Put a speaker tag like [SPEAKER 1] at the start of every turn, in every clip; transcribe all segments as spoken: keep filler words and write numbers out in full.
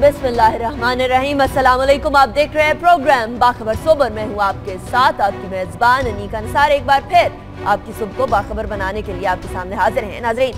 [SPEAKER 1] बिस्मिल्लाहिर्रहमानिर्रहीम। अस्सलाम वालेकुम। आप देख रहे हैं प्रोग्राम बाखबर सोबर। मैं हूँ आपके साथ आपकी मेजबान अनीका अंसार। एक बार फिर आपकी सुबह को बाखबर बनाने के लिए आपके सामने हाजिर हैं। नाज़रीन,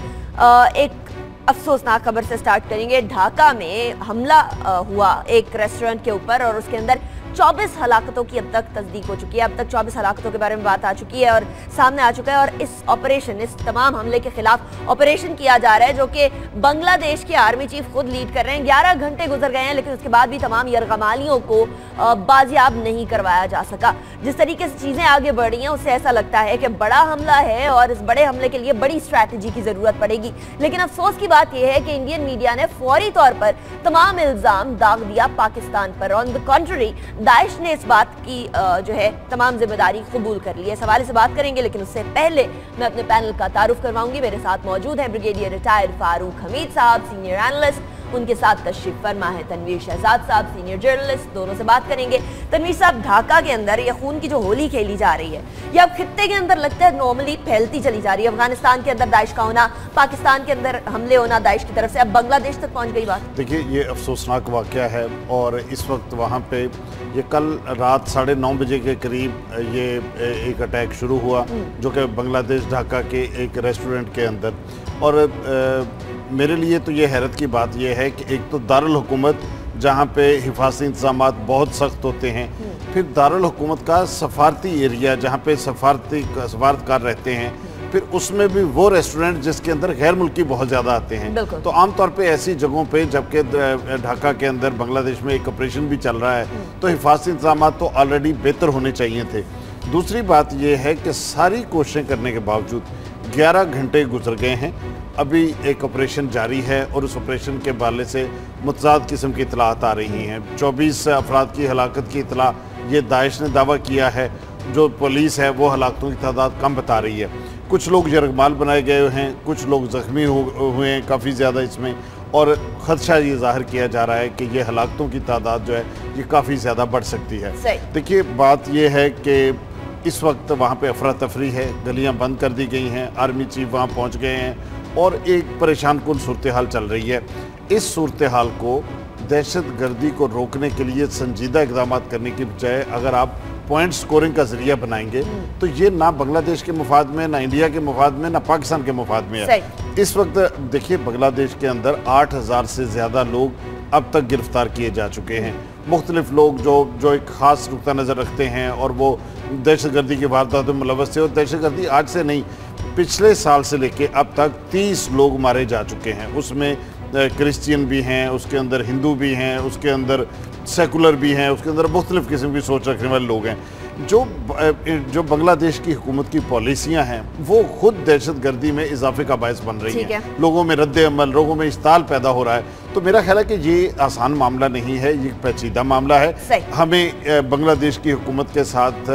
[SPEAKER 1] एक अफसोसनाक खबर से स्टार्ट करेंगे। ढाका में हमला हुआ एक रेस्टोरेंट के ऊपर और उसके अंदर चौबीस हलाकतों की अब तक तस्दीक हो चुकी है। अब तक चौबीस हलाकतों के बारे में बात आ चुकी है और सामने आ चुका है। और इस ऑपरेशन इस तमाम हमले के खिलाफ ऑपरेशन किया जा रहा है, जो कि बांग्लादेश के आर्मी चीफ खुद लीड कर रहे हैं। ग्यारह घंटे गुजर गए हैं, लेकिन उसके बाद भी तमाम यरगमालियों को बाजियाब नहीं करवाया जा सका। जिस तरीके से चीज़ें आगे बढ़ रही हैं, उससे ऐसा लगता है कि बड़ा हमला है और इस बड़े हमले के लिए बड़ी स्ट्रैटेजी की ज़रूरत पड़ेगी। लेकिन अफसोस की बात यह है कि इंडियन मीडिया ने फौरी तौर पर तमाम इल्ज़ाम दाग दिया पाकिस्तान पर। ऑन द कॉन्ट्ररी, दाइश ने इस बात की जो है तमाम जिम्मेदारी कबूल कर ली है। इस हवाले से बात करेंगे, लेकिन उससे पहले मैं अपने पैनल का तारुफ करवाऊंगी। मेरे साथ मौजूद हैं ब्रिगेडियर रिटायर्ड फारूक हमीद साहब, सीनियर एनालिस्ट। उनके साथ तशरीफ फरमा है तनवीर शहजाद साहब, सीनियर जर्नलिस्ट। दोनों से बात करेंगे। तनवीर साहब, ढाका के अंदर ये खून की जो होली खेली जा रही है, ये अब खित्ते के अंदर लगता है नॉर्मली फैलती चली जा रही है। अफगानिस्तान के अंदर दाइश का होना, पाकिस्तान के अंदर हमले होना दाइश की तरफ से, अब बांग्लादेश तक पहुंच गई बात।
[SPEAKER 2] देखिए, ये अफसोसनाक वाक़या है और इस वक्त वहाँ पे ये कल रात साढ़े नौ बजे के करीब ये एक अटैक शुरू हुआ, जो कि बांग्लादेश ढाका के एक रेस्टोरेंट के अंदर। और आ, मेरे लिए तो ये हैरत की बात ये है कि एक तो दारुल हुकूमत जहाँ पे हिफाजती इंतज़ामात बहुत सख्त होते हैं, फिर दारुल हुकूमत का सफारती एरिया जहाँ पे सफारती सफारतकार रहते हैं, फिर उसमें भी वो रेस्टोरेंट जिसके अंदर गैर मुल्की बहुत ज़्यादा आते हैं। तो आमतौर पे ऐसी जगहों पे, जबकि ढाका के अंदर बांग्लादेश में एक ऑपरेशन भी चल रहा है, तो हिफाजती इंतज़ामात तो ऑलरेडी बेहतर होने चाहिए थे। दूसरी बात यह है कि सारी कोशिशें करने के बावजूद ग्यारह घंटे गुजर गए हैं, अभी एक ऑपरेशन जारी है और उस ऑपरेशन के बारे से मुतज़ाद किस्म की इतलात आ रही हैं। चौबीस अफराद की हलाकत की इतला ये दाइश ने दावा किया है। जो पुलिस है वो हलाकतों की तादाद कम बता रही है। कुछ लोग यरगमाल बनाए गए हैं, कुछ लोग ज़ख्मी हुए हैं काफ़ी ज़्यादा इसमें, और ख़दशा ये ज़ाहिर किया जा रहा है कि ये हलाकतों की तादाद जो है ये काफ़ी ज़्यादा बढ़ सकती है। देखिए, बात ये है कि इस वक्त वहाँ पे अफरा तफरी है, गलियाँ बंद कर दी गई हैं, आर्मी चीफ वहाँ पहुँच गए हैं और एक परेशान कुन सूरत हाल चल रही है। इस सूरत हाल को दहशत गर्दी को रोकने के लिए संजीदा इक़दाम करने की बजाय अगर आप पॉइंट स्कोरिंग का जरिया बनाएंगे तो ये ना बांग्लादेश के मुफाद में, ना इंडिया के मुफाद में, ना पाकिस्तान के मुफाद में है। इस वक्त देखिए, बांग्लादेश के अंदर आठ हज़ार से ज़्यादा लोग अब तक गिरफ्तार किए जा चुके हैं। मुख्तलिफ लोग जो जो एक ख़ास नुक्ता नज़र रखते हैं और वो दहशत गर्दी की वारदातों में मुलव्वस थे। और दहशत गर्दी आज से नहीं, पिछले साल से लेके अब तक तीस लोग मारे जा चुके हैं। उसमें क्रिश्चियन भी हैं, उसके अंदर हिंदू भी हैं, उसके अंदर सेकुलर भी हैं, उसके अंदर मुख्तलिफ़ किस्म की सोच रखने वाले लोग हैं। जो जो बांग्लादेश की हुकूमत की पॉलिसियाँ हैं वो खुद दहशत गर्दी में इजाफे का बायस बन रही हैं। लोगों में रद्द अमल, लोगों में इश्ताल पैदा हो रहा है। तो मेरा ख्याल है कि ये आसान मामला नहीं है, ये पेचीदा मामला है। हमें बांग्लादेश की हुकूमत के साथ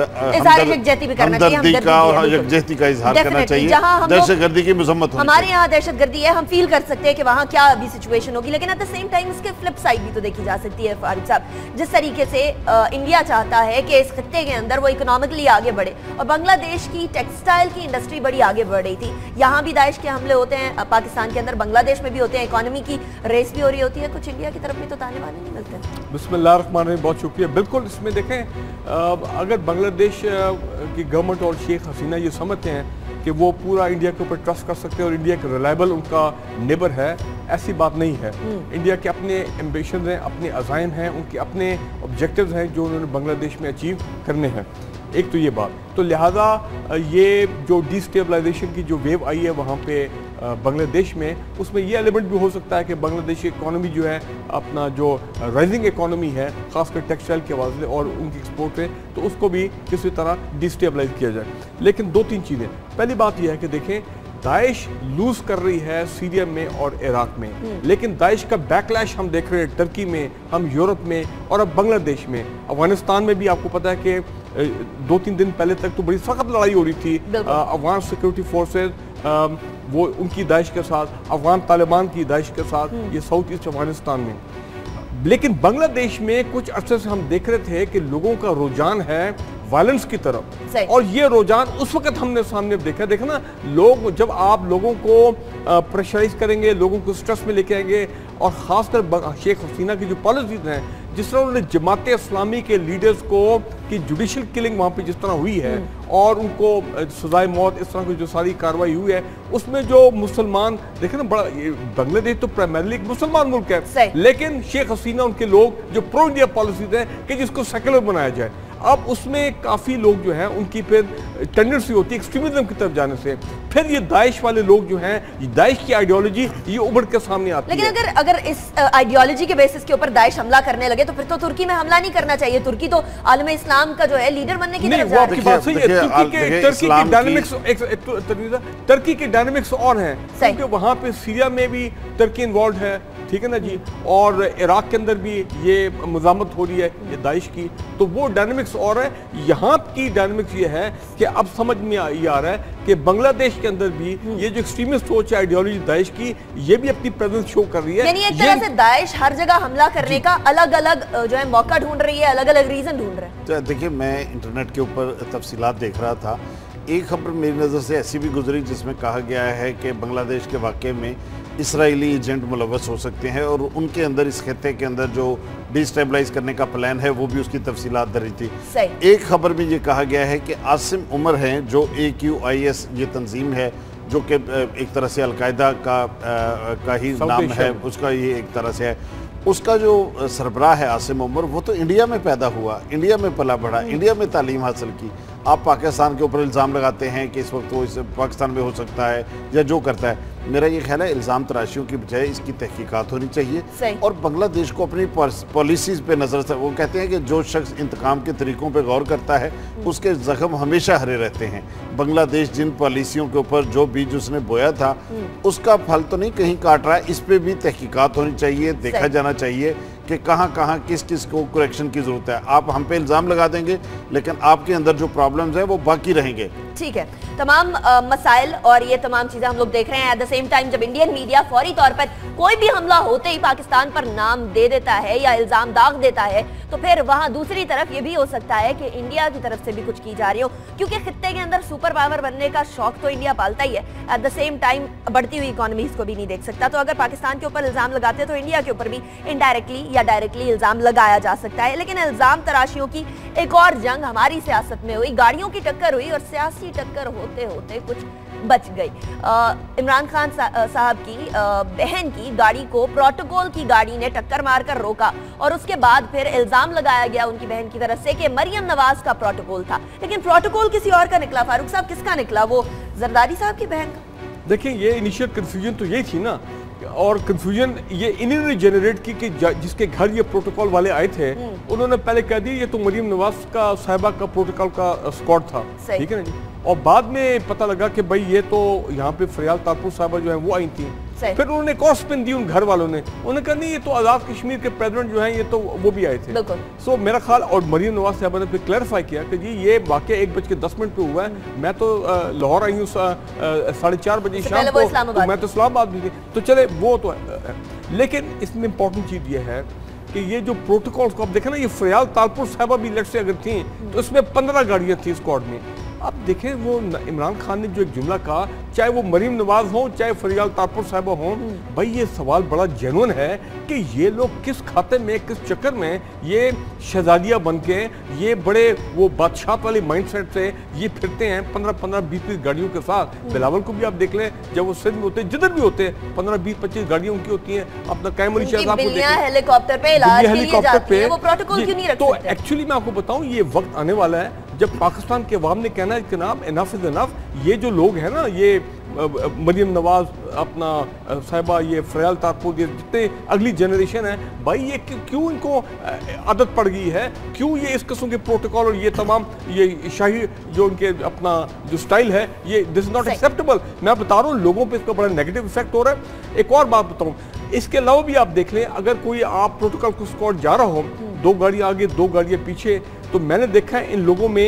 [SPEAKER 2] हमदर्दी का और यकजहती का इजहार करना चाहिए। दहशत गर्दी की मजम्मत
[SPEAKER 1] हमारे यहाँ दहशत गर्दी है, हम फील कर सकते हैं कि वहाँ क्या अभी सिचुएशन होगी, लेकिन एट द सेम टाइम इसके फ्लिप साइड भी तो देखी जा सकती है। फारूक साहब, जिस तरीके से इंडिया चाहता है कि इस खत्ते के अंदर वो इकोनॉमिकली आगे बढ़े, और बांग्लादेश की टेक्सटाइल की इंडस्ट्री बड़ी आगे बढ़ रही थी, यहाँ भी दाइश के हमले होते हैं, पाकिस्तान के अंदर, बांग्लादेश में भी होते हैं, इकोनॉमी की रेस भी हो रही होती है। कुछ इंडिया की तरफ भी तो ताने बाने नहीं मिलते।
[SPEAKER 3] बिस्मिल्लाहिर्रहमानिर्रहीम, बहुत शुक्रिया। बिल्कुल, इसमें देखें, अगर बांग्लादेश की गवर्नमेंट और शेख हसीना ये समझते हैं कि वो पूरा इंडिया के ऊपर ट्रस्ट कर सकते हैं और इंडिया के रिलायबल उनका नेबर है, ऐसी बात नहीं है। इंडिया के अपने एम्बिशंस हैं, अपने अज़ाइम हैं, उनके अपने ऑब्जेक्टिव्स हैं जो उन्होंने बांग्लादेश में अचीव करने हैं। एक तो ये बात, तो लिहाजा ये जो डिस्टेबलाइजेशन की जो वेव आई है वहाँ पे बांग्लादेश में, उसमें ये एलिमेंट भी हो सकता है कि बांग्लादेश की इकॉनमी जो है, अपना जो राइजिंग इकॉनमी है खासकर टेक्सटाइल के हवाले से और उनकी एक्सपोर्ट पे, तो उसको भी किसी तरह डिस्टेबलाइज किया जाए। लेकिन दो तीन चीज़ें, पहली बात यह है कि देखें, दाइश लूज कर रही है सीरिया में और इराक में, लेकिन दाइश का बैकलैश हम देख रहे हैं टर्की में, हम यूरोप में और अब बांग्लादेश में। अफगानिस्तान में भी आपको पता है कि दो तीन दिन पहले तक तो बड़ी सख्त लड़ाई हो रही थी अफगान सिक्योरिटी फोर्सेज, वो उनकी दाइश के साथ, अफगान तालिबान की दाइश के साथ, ये साउथ ईस्ट अफगानिस्तान में। लेकिन बांग्लादेश में कुछ अरसे से हम देख रहे थे कि लोगों का रुझान है वायलेंस की तरफ, और ये रुझान उस वक्त हमने सामने देखा देखा ना, लोग जब आप लोगों को प्रेशराइज करेंगे, लोगों को स्ट्रेस में लेके आएंगे, और खासकर शेख हसीना की जो पॉलिसीज हैं, जिस तरह उन्होंने जमात इस्लामी के लीडर्स को की जुडिशल किलिंग वहाँ पे जिस तरह हुई है और उनको सजाए मौत, इस तरह की जो सारी कार्रवाई हुई है, उसमें जो मुसलमान देखे ना, बड़ा बांग्लादेश तो प्राइमरली एक मुसलमान मुल्क है, लेकिन शेख हसीना उनके लोग जो प्रो इंडिया पॉलिसीज है कि जिसको सेकुलर बनाया जाए, अब उसमें काफ़ी लोग जो हैं उनकी फिर टेंडेंसी होती है एक्सट्रीमिज्म की तरफ जाने से, फिर ये दाइश वाले लोग जो हैं, दाइश की आइडियोलॉजी ये उभर के सामने आती है।
[SPEAKER 1] लेकिन अगर अगर इस आइडियोलॉजी के बेसिस के ऊपर दाइश हमला करने लगे तो फिर तो तुर्की में हमला नहीं करना चाहिए। तुर्की तो आलम इस्लाम का जो है लीडर बनने की तरफ जा रही है।
[SPEAKER 3] तुर्की के डायनेमिक्स और हैं, क्योंकि वहाँ पे सीरिया में भी तुर्की इन्वॉल्व है, ठीक है ना जी, और इराक के अंदर भी ये मुज़ामत हो रही है ये दाइश की, तो वो डायनेमिक्स और है। यहाँ की डायनेमिक्स ये है कि अब समझ में ये आ रहा है कि बांग्लादेश के अंदर भी ये जो एक्सट्रीमिस्ट सोच है आइडियोलॉजी दाइश की, ये भी अपनी प्रेजेंस शो कर रही है।
[SPEAKER 1] यानी एक तरह से दाइश हर जगह हमला करने का अलग अलग जो है मौका ढूंढ रही है, अलग अलग रीजन ढूंढ रहे हैं।
[SPEAKER 2] तो देखिए, मैं इंटरनेट के ऊपर तफसीलात देख रहा था, एक खबर मेरी नज़र से ऐसी भी गुजरी जिसमें कहा गया है कि बांग्लादेश के वाक़े में इसराइली एजेंट मुलव्वस हो सकते हैं, और उनके अंदर इस खत्ते के अंदर जो डिस्टेबलाइज करने का प्लान है वो भी उसकी तफसीलात दरी थी। एक खबर में ये कहा गया है कि आसिम उमर हैं, जो ए क्यू आई एस ये तंजीम है, जो कि एक तरह से अलकायदा का का ही नाम है, उसका ये एक तरह से है, उसका जो सरबराह है आसिम उमर, वो तो इंडिया में पैदा हुआ, इंडिया में पला बढ़ा, इंडिया में तालीम हासिल की। आप पाकिस्तान के ऊपर इल्ज़ाम लगाते हैं कि इस वक्त वो इस पाकिस्तान में हो सकता है या जो करता है, मेरा ये ख्याल है इल्ज़ाम तराशियों की बजाय इसकी तहकीकात होनी चाहिए, और बांग्लादेश को अपनी पॉलिसीज़ पे नज़र से, वो कहते हैं कि जो शख्स इंतकाम के तरीक़ों पे गौर करता है उसके ज़ख्म हमेशा हरे रहते हैं। बांग्लादेश जिन पॉलिसियों के ऊपर जो बीज उसने बोया था उसका फल तो नहीं कहीं काट रहा है, इस पर भी तहकीकात होनी चाहिए, देखा जाना चाहिए कि कहाँ कहाँ किस किस को करेक्शन की ज़रूरत है। आप हम पे इल्ज़ाम लगा देंगे लेकिन आपके अंदर जो प्रॉब्लम्स हैं वो बाकी रहेंगे।
[SPEAKER 1] ठीक है, तमाम आ, मसाइल और ये तमाम चीज़ें हम लोग देख रहे हैं। एट द सेम टाइम जब इंडियन मीडिया फौरी तौर पर कोई भी हमला होते ही पाकिस्तान पर नाम दे देता है या इल्ज़ाम दाग देता है, तो फिर वहाँ दूसरी तरफ ये भी हो सकता है कि इंडिया की तरफ से भी कुछ की जा रही हो, क्योंकि खित्ते के अंदर सुपर पावर बनने का शौक तो इंडिया पालता ही है, एट द सेम टाइम बढ़ती हुई इकोनॉमीज को भी नहीं देख सकता। तो अगर पाकिस्तान के ऊपर इल्ज़ाम लगाते हैं तो इंडिया के ऊपर भी इनडायरेक्टली या डायरेक्टली इल्ज़ाम लगाया जा सकता है। लेकिन इल्ज़ाम तराशियों की एक और जंग हमारी सियासत में हुई, गाड़ियों की टक्कर हुई और सियासी टक्कर होते होते कुछ बच गई। इमरान खान साहब की आ, बहन की गाड़ी को प्रोटोकॉल की गाड़ी ने टक्कर मारकर रोका, और उसके बाद फिर इल्ज़ाम लगाया गया उनकी बहन की तरफ से कि मरियम नवाज का प्रोटोकॉल था, लेकिन प्रोटोकॉल किसी और का निकला। फारूक साहब, किसका निकला? वो जरदारी साहब की बहन का।
[SPEAKER 3] देखिए, ये इनिशियल कंफ्यूजन तो यही थी ना, और कंफ्यूजन ये इन्होंने जनरेट की कि जिसके घर ये प्रोटोकॉल वाले आए थे उन्होंने पहले कह दिया ये तो मरियम नवाज का साहिबा का प्रोटोकॉल का स्क्वाड था, ठीक है ना जी, और बाद में पता लगा कि भाई ये तो यहाँ पे फरियाल तारपुर साहिबा जो है वो आई थी। फिर उन्होंने एक और स्पिन दी उन घर वालों ने, उन्होंने कहा नहीं ये तो आज़ाद कश्मीर के प्रेसिडेंट जो हैं ये तो वो भी आए थे। सो मेरा ख्याल, और मरियम नवाज साहबा ने फिर क्लैरिफाई किया कि जी ये वाकई एक बज के दस मिनट पे हुआ है, मैं तो लाहौर आई हूँ साढ़े चार बजे शाम को, तो मैं तो इस्लामाबाद भी थी, तो चले वो तो है। लेकिन इसमें इंपॉर्टेंट चीज़ ये है कि ये जो प्रोटोकॉल्स को आप देखें ना, ये फरियाल तारपुर साहबा भी लेट से अगर थी तो इसमें पंद्रह गाड़ियाँ थी स्क्वाड में। अब देखें वो इमरान खान ने जो एक जुमला कहा, चाहे वो मरीम नवाज हो चाहे फरियाल तारपुर साहिबा हो, भाई ये सवाल बड़ा जेन्युइन है कि ये लोग किस खाते में किस चक्कर में ये शहजादिया बन के ये बड़े वो बादशाह वाले माइंडसेट से ये फिरते हैं पंद्रह पंद्रह बीस बीस गाड़ियों के साथ। बिलावल को भी आप देख लें, जब वो सिंध में होते जिधर भी होते पंद्रह बीस पच्चीस गाड़ियां उनकी होती हैं। अपना कैम अली शहजाद को देखें,
[SPEAKER 1] हेलीकॉप्टर पे इलाज के लिए जाती है, वो प्रोटोकॉल क्यों नहीं रख
[SPEAKER 3] तो
[SPEAKER 1] सकते?
[SPEAKER 3] एक्चुअली मैं आपको बताऊं, ये वक्त आने वाला है जब पाकिस्तान के अवाम ने कहना है जनाब इनफ इज इनफ, ये जो लोग हैं ना, ये मरियम नवाज अपना साहिबा, ये फरियाल तारपुर, ये जितने अगली जनरेशन है, भाई ये क्यों इनको आदत पड़ गई है, क्यों ये इस किस्म के प्रोटोकॉल और ये तमाम ये शाही जो उनके अपना जो स्टाइल है, ये दिस इज नॉट एक्सेप्टेबल। मैं बता रहा हूँ लोगों पे इसका बड़ा नेगेटिव इफेक्ट हो रहा है। एक और बात बताऊँ, इसके अलावा भी आप देख लें, अगर कोई आप प्रोटोकॉल को स्क्वाड जा रहा हो, दो गाड़ियाँ आगे दो गाड़ियाँ पीछे, तो मैंने देखा है इन लोगों में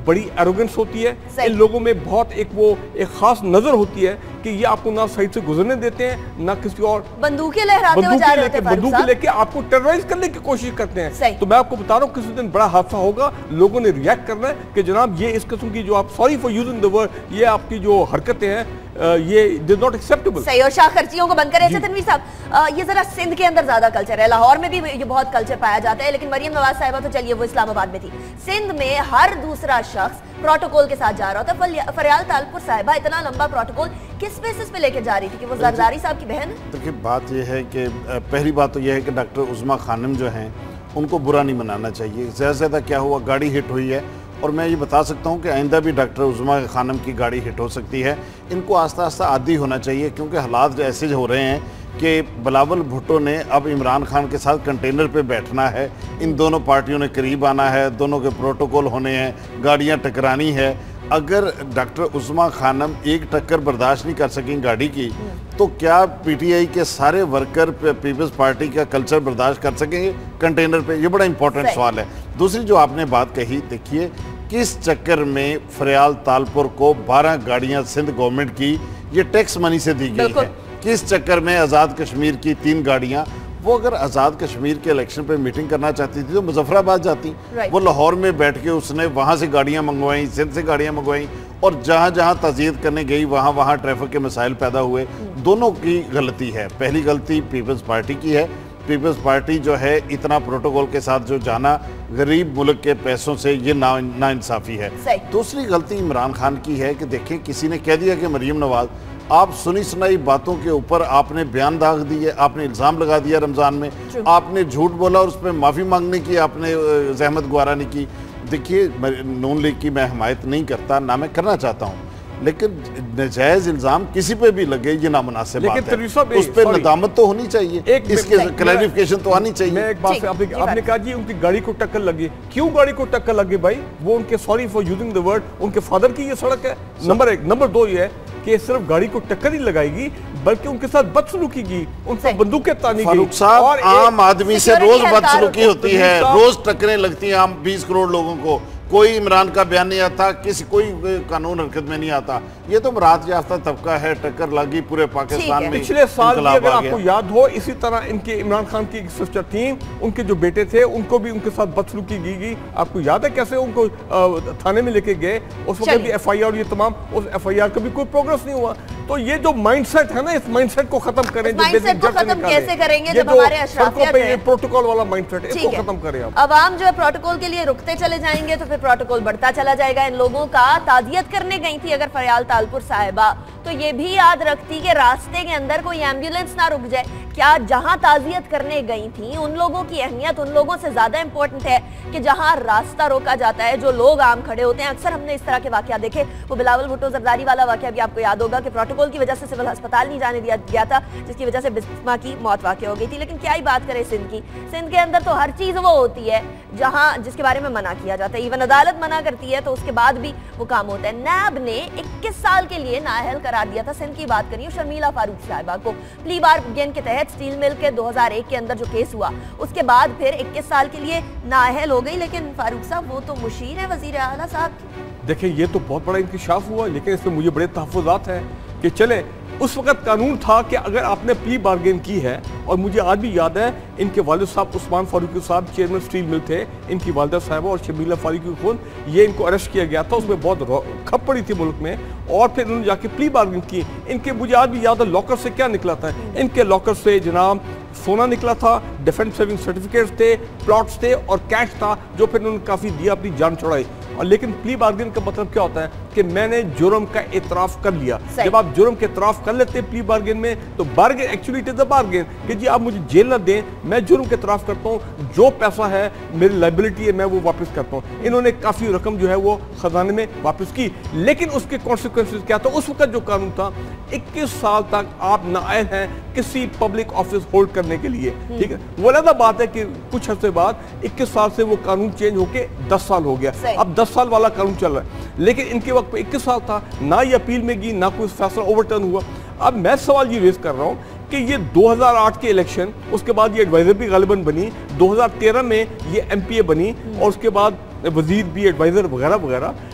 [SPEAKER 3] बड़ी एरोगेंस होती है, इन लोगों में बहुत एक वो एक खास नजर होती है कि ये आपको ना साइड से गुजरने देते हैं ना किसी और
[SPEAKER 1] बंदूकें लहराते हुए जा रहे होते हैं,
[SPEAKER 3] बंदूकें लेके आपको टेरराइज करने की कोशिश करते हैं। तो मैं आपको बता रहा हूँ किसी दिन बड़ा हादसा होगा, लोगों ने रिएक्ट करना है कि जनाब ये इस किस्म की जो आप sorry for using the word, ये आपकी जो हरकतें हैं ये दे नॉट एक्सेप्टेबल।
[SPEAKER 1] सही, और शाह खर्चियों को बंद करें। अच्छा तनवीर साहब, ये जरा सिंध के अंदर ज्यादा कल्चर है, लाहौर में भी ये बहुत कल्चर पाया जाता है, लेकिन मरियम नवाज साहिबा तो चलिए वो इस्लामाबाद में थी, सिंध में हर दूसरा शख्स प्रोटोकॉल के साथ जा रहा होता। फरियाल तालपुर साहिबा इतना लंबा प्रोटोकॉल किस बेसिस पे लेके जा रही थी कि वो जरदारी साहब की बहन है?
[SPEAKER 2] देखिए बात ये है कि पहली बात तो ये है कि डॉक्टर उज़्मा खानम जो हैं उनको बुरा नहीं मनाना चाहिए। ज़्यादा से ज़्यादा क्या हुआ, गाड़ी हिट हुई है, और मैं ये बता सकता हूँ कि आइंदा भी डॉक्टर उज़्मा खानम की गाड़ी हिट हो सकती है। इनको आस्ता आस्ता आदी होना चाहिए, क्योंकि हालात ऐसे हो रहे हैं कि बिलावल भुट्टो ने अब इमरान खान के साथ कंटेनर पे बैठना है, इन दोनों पार्टियों ने करीब आना है, दोनों के प्रोटोकॉल होने हैं, गाड़ियाँ टकरानी है। अगर डॉक्टर उज़्मा खानम एक टक्कर बर्दाश्त नहीं कर सकें गाड़ी की, तो क्या पीटीआई के सारे वर्कर पीपल्स पार्टी का कल्चर बर्दाश्त कर सकेंगे कंटेनर पे? ये बड़ा इंपॉर्टेंट सवाल है। दूसरी जो आपने बात कही, देखिए किस चक्कर में फरियाल तालपुर को बारह गाड़ियां सिंध गवर्नमेंट की ये टैक्स मनी से दी गई है, किस चक्कर में आज़ाद कश्मीर की तीन गाड़ियां, वो अगर आज़ाद कश्मीर के इलेक्शन पे मीटिंग करना चाहती थी तो मुजफ्फराबाद जाती, वो लाहौर में बैठ के उसने वहाँ से गाड़ियाँ मंगवाई, सिंध से गाड़ियाँ मंगवाई, और जहाँ जहाँ तज़यीद करने गई वहाँ वहाँ ट्रैफिक के मसाइल पैदा हुए। दोनों की गलती है। पहली गलती पीपल्स पार्टी की है, पीपल्स पार्टी जो है इतना प्रोटोकॉल के साथ जो जाना गरीब मुल्क के पैसों से, ये ना नाइंसाफ़ी है। दूसरी गलती इमरान खान की है कि देखें किसी ने कह दिया कि मरियम नवाज आप सुनी सुनाई बातों के ऊपर आपने बयान दाग दिए, आपने इल्ज़ाम लगा दिया रमज़ान में, आपने झूठ बोला और उस पर माफ़ी मांगने की आपने जहमत गुजारा नहीं की। देखिए नून लीग की मैं हमायत नहीं करता, ना मैं करना चाहता हूँ, लेकिन नजायज इल्जाम किसी पे भी लगे ये नामुनासिब बात है, उस पे नदामत तो होनी चाहिए, इसके क्लैरिफिकेशन तो आनी चाहिए।
[SPEAKER 3] मैं एक बात से आपने आपने कहा जी उनकी गाड़ी को टक्कर लगी, क्यों गाड़ी को टक्कर लगी भाई? वो उनके sorry for using the word उनके फादर की ये सड़क है, नंबर एक। नंबर दो ये है कि सिर्फ गाड़ी को टक्कर ही लगाएगी बल्कि उनके साथ बदसलूकी की, उनको बंदूकें तानी गई।
[SPEAKER 2] फारूक साहब, आम आदमी से रोज बदसलूकी होती है, रोज टक्करें लगती हैं आम बीस करोड़ लोगों को, कोई इमरान का बयान नहीं आता, किसी कोई कानून हरकत में नहीं आता। ये तो राहत याफ्ता तबका है, टक्कर लगी पूरे पाकिस्तान में।
[SPEAKER 3] पिछले साल भी अगर आपको याद हो इसी तरह इनके इमरान खान की एक सिस्टर थी, उनके जो बेटे थे उनको भी उनके साथ बदसलूकी की गई। आपको याद है कैसे उनको थाने में लेके गए, उस वक्त भी एफ आई आर, ये तमाम उस एफ आई आर का भी कोई प्रोग्रेस नहीं हुआ। तो ये जो माइंडसेट है ना, इस माइंडसेट को खत्म करें, जो
[SPEAKER 1] माइंडसेट को खत्म कैसे करेंगे जब हमारे अशराफियत है,
[SPEAKER 3] प्रोटोकॉल वाला माइंडसेट, इसको खत्म करें। आप
[SPEAKER 1] अवाम जो है प्रोटोकॉल के लिए रुकते चले जाएंगे तो फिर प्रोटोकॉल बढ़ता चला जाएगा। इन लोगों का ताजियत करने गई थी अगर फरियाल तालपुर साहिबा, तो ये भी याद रखती कि रास्ते के अंदर कोई एम्बुलेंस ना रुक जाए। क्या जहां ताजियत करने गई थी उन लोगों की अहमियत उन लोगों से ज्यादा इंपॉर्टेंट है कि जहां रास्ता रोका जाता है, जो लोग आम खड़े होते हैं? अक्सर हमने इस तरह के वाकया देखे। वो बिलावल भुट्टो जरदारी वाला वाकया भी आपको याद होगा कि प्रोटोकॉल की वजह से सिविल अस्पताल नहीं जाने दिया गया था, जिसकी वजह से बिस्मा की मौत वाकई हो गई थी। लेकिन क्या ही बात करें सिंध की, सिंध के अंदर तो हर चीज वो होती है जहां जिसके बारे में मना किया जाता है, इवन अदालत मना करती है तो उसके बाद भी वो काम होता है। नैब ने इक्कीस साल के लिए नाअहल करार दिया था, सिंध की बात करिए, शर्मिला फारूक साहिबा को प्ली बार्गेन के तहत स्टील मिल के दो हज़ार एक के अंदर जो केस हुआ, उसके बाद फिर इक्कीस साल के लिए नाअहल हो गई। लेकिन फारूक साहब वो तो मुशीर है वजीर आला साहब।
[SPEAKER 3] देखिए ये तो बहुत बड़ा इंकशाफ हुआ, लेकिन इसमें मुझे बड़े तहफ़्फ़ुज़ात हैं कि चले उस वक्त कानून था कि अगर आपने प्ली बार्गेन की है, और मुझे आज भी याद है इनके वालिद साहब उस्मान फारूकी साहब चेयरमैन स्टील मिल थे, इनकी वालिदा साहिबा और शर्मिला फारूकी खुद, ये इनको अरेस्ट किया गया था, उसमें बहुत खप पड़ी थी मुल्क में, और फिर उन्होंने जाके प्ली बार्गेन की। इनके मुझे आज भी याद है लॉकर से क्या निकला था, इनके लॉकर से जनाब सोना निकला था, डिफेंस सेविंग सर्टिफिकेट्स थे, प्लॉट्स थे और कैश था, जो फिर उन्होंने काफ़ी दिया, अपनी जान छुड़ाई। और लेकिन प्ली बार्गेन का मतलब क्या होता है कि मैंने जुर्म का इतराफ़ कर लिया। जब आप जुर्म के इतराफ़ कर लेते हैं प्ली बार्गेन में, तो bargain actually it is the bargain कि जी आप मुझे जेल ना दें, मैं जुर्म के इतराफ़ करता हूँ, जो पैसा है मेरी लाइबिलिटी है मैं वो वापस करता हूँ। इन्होंने काफ़ी रकम जो है वो खजाने में वापस की, लेकिन उसके कॉन्सिक्वेंसेस क्या था? उस वक्त जो कानून था इक्कीस साल तक आप नाअहल हैं किसी पब्लिक ऑफिस होल्ड करने के लिए, ठीक है। वो अलग बात है कि कुछ हफ्ते बाद इक्कीस साल से वो कानून चेंज होके दस साल हो गया, अब दस साल वाला कानून चल रहा है, लेकिन इनके वक्त पे इक्कीस साल था, ना ये अपील में गई, ना कोई फैसला ओवरटर्न हुआ। अब मैं सवाल ये रेज कर रहा हूँ कि ये दो हज़ार आठ के इलेक्शन, उसके बाद ये एडवाइजर भी गालिबन बनी, दो हज़ार तेरह में ये एम पी ए बनी, और उसके बाद वजीर भी, एडवाइजर वगैरह वगैरह,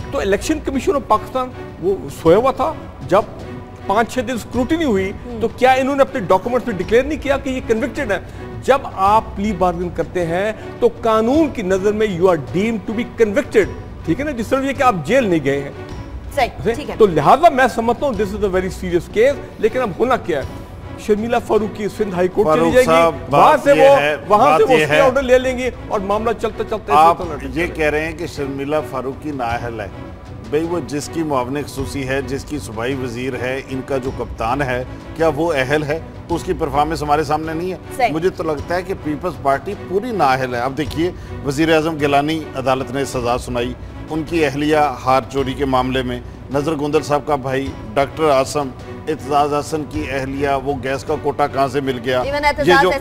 [SPEAKER 3] तो इलेक्शन कमीशन ऑफ पाकिस्तान वो सोया हुआ था जब पाँच छः दिन स्क्रूटिनी हुई, तो क्या इन्होंने अपने डॉक्यूमेंट्स में डिक्लेयर नहीं किया कि ये कन्विक्टेड है? जब आप प्ली बार्गेन करते हैं तो कानून की नजर में you are deemed to be convicted, ठीक है ना, जिस तरह ये कि आप जेल नहीं गए हैं।
[SPEAKER 1] सही, ठीक है।
[SPEAKER 3] तो लिहाजा मैं समझता हूँ this is a very serious case. लेकिन अब होना क्या है, शर्मिला फारूकी सिंध हाई कोर्ट चली जाएगी, वहां से वो वहां से वो स्टे ऑर्डर ले लेंगे और मामला चलते चलते
[SPEAKER 2] आप ये कह रहे हैं कि शर्मिला फारूकी नाअहल है। भाई वो जिसकी मुआविन खसूसी है, जिसकी सूबाई वजीर है, इनका जो कप्तान है, क्या वो अहल है? तो उसकी परफॉर्मेंस हमारे सामने नहीं है। मुझे तो लगता है कि पीपल्स पार्टी पूरी नाअहल है। अब देखिए वजीर आजम गिलानी अदालत ने सजा सुनाई, उनकी अहलिया हार चोरी के मामले में, नजर गुंदल साहब का भाई डॉक्टर आसम, एतजाज हसन की अहलिया, वो गैस का कोटा कहाँ से मिल गया,
[SPEAKER 1] ये जो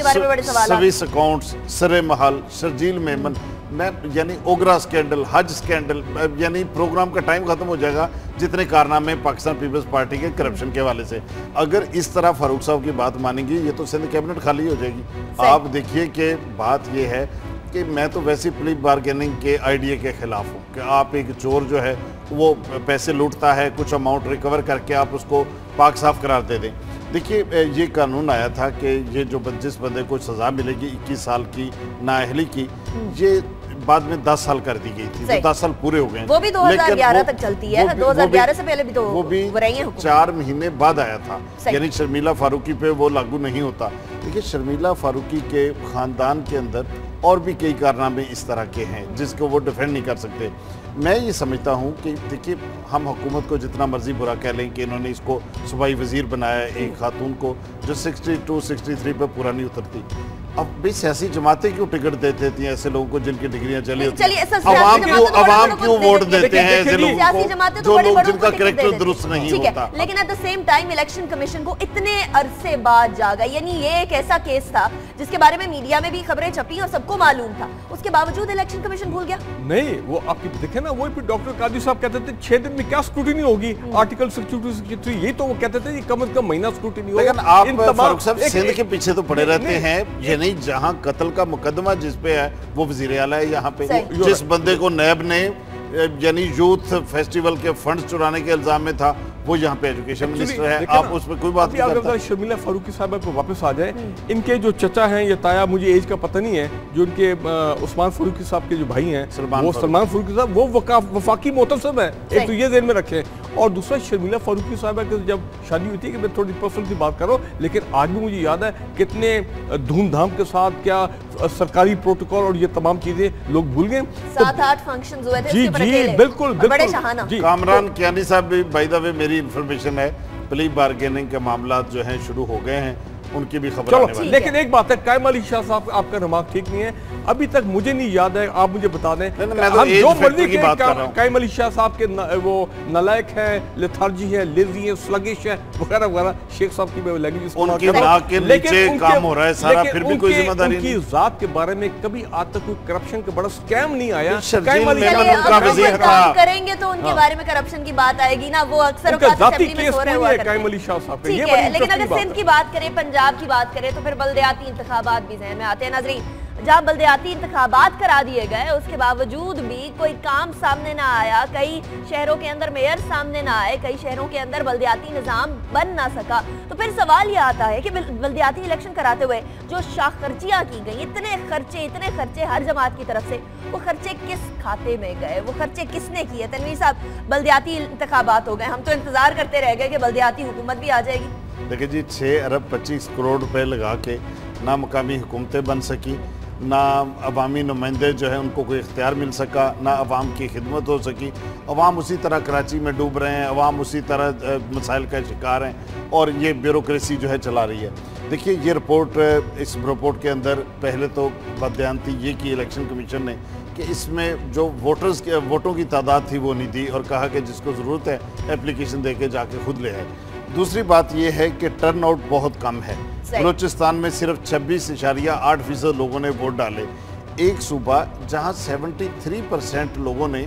[SPEAKER 1] सर्विस
[SPEAKER 2] अकाउंट्स, सरे महल, शर्जील मेमन, मैं यानी ओगरा स्कैंडल, हज स्कैंडल, यानी प्रोग्राम का टाइम खत्म हो जाएगा जितने कारनामे पाकिस्तान पीपल्स पार्टी के करप्शन के हवाले से। अगर इस तरह फारूक साहब की बात मानेंगी, ये तो सिंध कैबिनेट खाली हो जाएगी। आप देखिए कि बात ये है कि मैं तो वैसे प्ली बार्गेनिंग के आइडिया के खिलाफ हूँ कि आप एक चोर जो है वो पैसे लूटता है, कुछ अमाउंट रिकवर करके आप उसको पाक साफ करार दे दें। देखिए ये कानून आया था कि ये जो जिस बंदे को सज़ा मिलेगी इक्कीस साल की नाअहली की, ये बाद में दस साल कर दी गई थी, तो दस साल पूरे हो गए।
[SPEAKER 1] वो भी दो हज़ार ग्यारह तक चलती है, दो हज़ार ग्यारह से पहले भी तो
[SPEAKER 2] वो भी चार महीने बाद आया था, यानी शर्मिला फारूकी पे वो लागू नहीं होता। देखिए शर्मिला फारूकी के खानदान के अंदर और भी कई कारनामे इस तरह के हैं जिसको वो डिफेंड नहीं कर सकते। मैं ये समझता हूँ कि देखिए हम हुकूमत को जितना मर्जी बुरा कह लें कि इन्होंने इसको सूबाई वजीर बनाया एक खातून को जो सिक्सटी टू सिक्सटी थ्री पे पूरा नहीं उतरती। अब भी सियासी जमातें क्यों टिकट देते थी ऐसे लोगों को जिनकी डिग्रियां चली होती हैं? अवाम क्यों अवाम क्यों वोट देते हैं ऐसे लोगों को जो लोग जिनका कैरेक्टर दुरुस्त नहीं होता?
[SPEAKER 1] लेकिन at the same time election commission को इतने अरसे बाद जागा, यानी ये एक ऐसा केस था जिसके बारे में मीडिया में भी खबरें छपी और सबको मालूम था, उसके बावजूद इलेक्शन कमीशन भूल गया।
[SPEAKER 3] नहीं, वो आपकी देखे ना, वही डॉक्टर कादी साहब कहते थे छह दिन में क्या स्क्रूटिनी होगी, आर्टिकल सिक्सटी टू, यही तो वो कहते थे कम से कम महीना स्क्रूटिनी होगी।
[SPEAKER 2] लेकिन आप फारूक साहब सिंध के पीछे तो पड़े रहते हैं, नहीं जहां कत्ल का मुकदमा जिस पे है वो वजीर आला है यहाँ पे, जिस बंदे को नैब ने यानी यूथ फेस्टिवल के फंड्स चुराने के इल्जाम में था वो यहाँ पे एजुकेशन मिनिस्टर है। आप उस पर कोई बात नहीं करता।
[SPEAKER 3] शर्मिला फारूकी साहब पे वापस आ जाए, इनके जो चचा हैं या ताया, मुझे एज का पता नहीं है, जो इनके उस्मान फारूकी साहब के जो भाई हैं वो सलमान फारूकी साहब, वो वफाकी मोहतसब है, एक तो ये ज़हन में रखें। और दूसरा शर्मिला फारूकी साहब की जब शादी हुई थी कि मैं थोड़ी पर्सनल की बात करो, लेकिन आज भी मुझे याद है कितने धूमधाम के साथ क्या सरकारी प्रोटोकॉल और ये तमाम चीजें लोग भूल गए।
[SPEAKER 1] सात आठ फंक्शंस हुए थे
[SPEAKER 3] जी जी बिल्कुल
[SPEAKER 1] बड़े शाहाना।
[SPEAKER 2] कामरान कियानी साहब भी बाय द वे मेरी इंफॉर्मेशन है प्ली बार्गेनिंग के मामला जो हैं शुरू हो गए हैं, उनकी भी खबर आने वाली है।
[SPEAKER 3] लेकिन एक बात है, कायम अली शाह साहब आपका रिमार्क ठीक नहीं है, अभी तक मुझे नहीं याद है, आप मुझे बता दें।
[SPEAKER 2] तो हम जो मर्जी की बात कर रहा हूं,
[SPEAKER 3] कायम अली शाह साहब के न, वो नलायक है, लेथार्जी है, लेजी है, स्लगिश है वगैरह वगैरह। शेख साहब की लैंग्वेज
[SPEAKER 2] उनकी नाक के नीचे काम हो रहा है सारा, फिर भी कोई जिम्मेदारी नहीं।
[SPEAKER 3] उनकी जात के बारे में कभी आज तक कोई करप्शन का बड़ा स्कैम नहीं आया।
[SPEAKER 2] कायम अली उनका वजीर था,
[SPEAKER 1] करेंगे तो उनके बारे में करप्शन की बात आएगी ना, वो अक्सर
[SPEAKER 3] जाती केस नहीं है कायम अली शाह साहब पे।
[SPEAKER 1] लेकिन अगर सिंध की बात करें, पंजाब की बात करें, तो फिर बल्दियाती इंतखाबात भी ज़हन में आते हैं। नाज़रीन, जहाँ बल्दियाती इंतखाबात करा दिए गए उसके बावजूद भी कोई काम सामने ना आया, कई शहरों के अंदर मेयर सामने ना आए, कई शहरों के अंदर बल्दियाती निज़ाम बन ना सका, तो फिर सवाल यह आता है कि बल्दियाती इलेक्शन कराते हुए जो शाख खर्चियाँ की गई, इतने खर्चे इतने खर्चे हर जमात की तरफ से, वो खर्चे किस खाते में गए, वो खर्चे किसने किए? तनवीर साहब, बल्दियाती इंतखाबात हो गए, हम तो इंतजार करते रह गए कि बल्दियाती हुकूमत भी आ जाएगी।
[SPEAKER 2] देखिए जी, छः अरब पच्चीस करोड़ रुपए लगा के ना मकामी हुकूमतें बन सकी, ना अवामी नुमाइंदे जो है उनको कोई इख्तियार मिल सका, ना अवाम की खिदमत हो सकी। अवाम उसी तरह कराची में डूब रहे हैं, अवाम उसी तरह मसाइल का शिकार हैं और ये ब्यूरोक्रेसी जो है चला रही है। देखिए ये रिपोर्ट, इस रिपोर्ट के अंदर पहले तो बदयांती ये की इलेक्शन कमीशन ने कि इसमें जो वोटर्स के वोटों की तादाद थी वो नहीं दी और कहा कि जिसको ज़रूरत है एप्लीकेशन दे के जाके खुद ले आए। दूसरी बात यह है कि टर्न आउट बहुत कम है, बलूचिस्तान में सिर्फ छब्बीस इशारिया आठ फीसद लोगों ने वोट डाले। एक सूबा जहां तिहत्तर परसेंट लोगों ने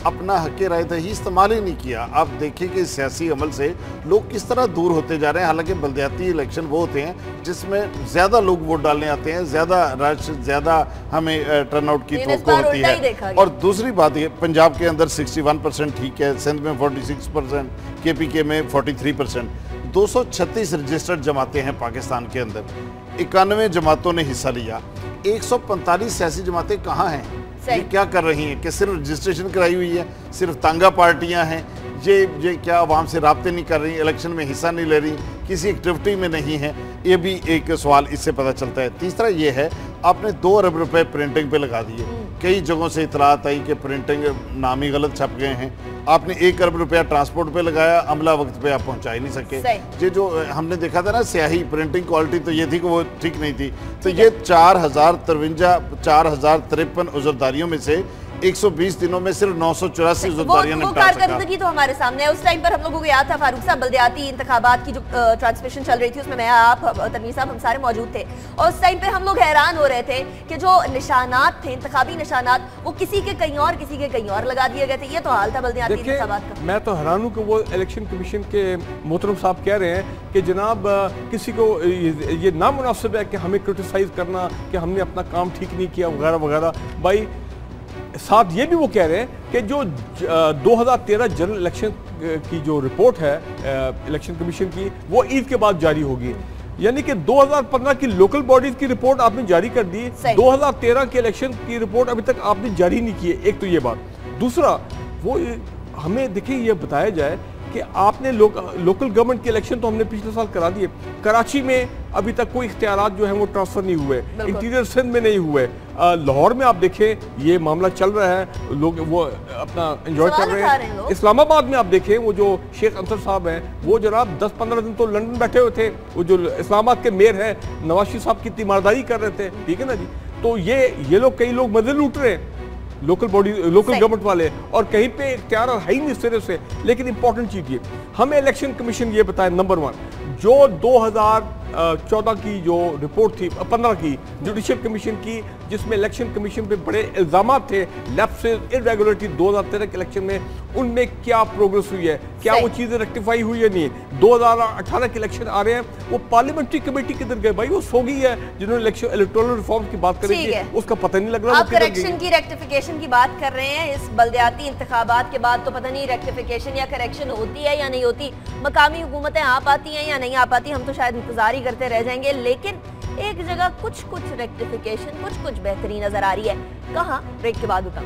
[SPEAKER 2] اپنا حق رائے دہی استعمال ہی نہیں کیا. آپ دیکھیں کہ سیاسی عمل سے لوگ کس طرح دور ہوتے جا رہے ہیں. حالانکہ بلدیاتی الیکشن وہ ہوتے ہیں جس میں زیادہ لوگ ووٹ ڈالنے آتے ہیں, زیادہ رش, زیادہ ہمیں ٹرن آؤٹ کی توقع ہوتی ہے. اور دوسری بات یہ, پنجاب کے اندر سکسٹی ون پرسنٹ ٹھیک ہے, سندھ میں فورٹی سکس پرسنٹ, کے پی کے میں فورٹی تھری پرسنٹ, دو سو چھتیس رجسٹرڈ جماعتیں ہیں پاکستان کے اندر, اکانوے جماعتوں نے حصہ لیا. ایک سو پنتالیس سیاسی جماعتیں کہاں ہیں؟ یہ کیا کر رہی ہیں؟ کہ صرف رجسٹریشن کرائی ہوئی ہے, صرف تانگا پارٹیاں ہیں, یہ یہ کیا عوام سے رابطے نہیں کر رہی, الیکشن میں حصہ نہیں لے رہی, کسی ایکٹیویٹی میں نہیں ہے؟ یہ بھی ایک سوال اس سے پتہ چلتا ہے. تیسرا یہ ہے, آپ نے دو ارب روپے پرنٹنگ پہ لگا دیے. کئی جگہوں سے اطلاعات آئی کہ پرنٹنگ نام ہی غلط چھپ گئے ہیں. آپ نے ایک ارب روپیہ ٹرانسپورٹ پہ لگایا, عملہ وقت پہ آپ پہنچا ہی نہیں سکے. یہ جو ہم نے دیکھا تھا نا سیاہی پرنٹنگ کوالٹی, تو یہ تھی کہ وہ ٹھیک نہیں تھی. تو یہ چار ہزار ترونجا چار ہزار ترپن عذرداریوں میں سے ایک سو بیس دنوں میں صرف نو سو چوراسی عذرداریاں نمٹا سکا.
[SPEAKER 1] وہ کارکردگی تو ہمارے سامنے ہے. اس ٹائم پر ہم لوگوں کو یاد تھا فاروق صاحب, بلدیاتی انتخابات کی جو ٹرانسمیشن چل رہی تھی اس میں میں, آپ, تنویر صاحب, ہم سارے موجود تھے. اور اس ٹائم پہ ہم لوگ حیران ہو رہے تھے کہ جو نشانات تھے, انتخابی نشانات, وہ کسی کے کہیں اور کسی کے کہیں اور لگا دیے گئے تھے. یہ تو حال تھا بلدیاتی انتخابات کا.
[SPEAKER 3] میں تو حیران ہوں کہ وہ الیکشن کمیشن کے محترم صاحب کہہ رہے ہیں کہ جناب کسی کو یہ نامناسب ہے کہ ہمیں کرٹیسائز کرنا کہ ہم نے اپنا کام ٹھیک نہیں کیا وغیرہ وغیرہ. بھائی ساتھ یہ بھی وہ کہہ رہے ہیں کہ جو دو ہزار تیرہ جنرل الیکشن کی جو رپورٹ ہے الیکشن کمیشن کی, وہ عید کے بعد جاری ہوگی. یعنی کہ دو ہزار پندرہ کی لوکل باڈیز کی رپورٹ آپ نے جاری کر دی, دو ہزار تیرہ کے الیکشن کی رپورٹ ابھی تک آپ نے جاری نہیں کی ہے. ایک تو یہ بات. دوسرا, وہ ہمیں دیکھیں یہ بتایا جائے کہ آپ نے لوکل گورنمنٹ کے الیکشن تو ہم نے پچھلے سال کرا دیے. کراچی میں ابھی تک کوئی اختیارات جو ہیں وہ ٹرانسفر نہیں ہوئے, انٹیریئر سندھ میں نہیں ہوئے, لاہور میں آپ دیکھیں یہ معاملہ چل رہا ہے, لوگ وہ اپنا انجوائے کر رہے ہیں. اسلام آباد میں آپ دیکھیں وہ جو شیخ انصر صاحب ہیں, وہ جناب دس پندرہ دن تو لندن بیٹھے ہوئے تھے. وہ جو اسلام آباد کے میئر ہیں نواز شریف صاحب کی تیمارداری کر رہے تھے, ٹھیک ہے نا جی. تو یہ یہ لوگ کئی لوگ مزے لوٹ رہے ہیں لوکل باڈی لوکل گورنمنٹ والے, اور کہیں پہ اختیار ہے ہی نہیں سرے سے. لیکن امپورٹنٹ چیز یہ, ہمیں الیکشن کمیشن یہ بتائے, نمبر ون, جو دو ہزار چودہ کی جو رپورٹ تھی, پندرہ کی جوڈیشل کمیشن کی, جس میں الیکشن کمیشن پہ بڑے الزامات تھے لیپسز, ارریگولرٹی دو ہزار تیرہ کے الیکشن میں, ان میں کیا پروگرس ہوئی ہے, کیا وہ چیزیں ریکٹیفائی ہوئی ہے نہیں. دو ہزار اٹھارہ کے الیکشن آ رہے ہیں, وہ پارلیمنٹری کمیٹی کدھر گئے بھائی؟ وہ سو گئی ہے. جنہوں نے الیکٹورل ریفارم کی بات کریں گے اس کا پتہ نہیں لگ رہا.
[SPEAKER 1] آپ کریکشن کی ریکٹیفیکیشن کی بات کر رہے ہیں, اس بلدیاتی انتخابات کے بعد تو پتہ نہیں ریکٹیفیکیشن یا کریکشن ہوتی ہے یا نہیں ہوتی. مقامی حکومتیں آ پاتی ہیں یا نہیں آ پاتی, ہم تو شاید انتظار ہی کرتے رہ جائیں گے. لیکن ایک جگہ کچھ کچھ ریکٹیفیکیشن, کچھ کچھ بہتری نظر آ رہی ہے. کہاں؟ بریک کے بعد بتاؤں.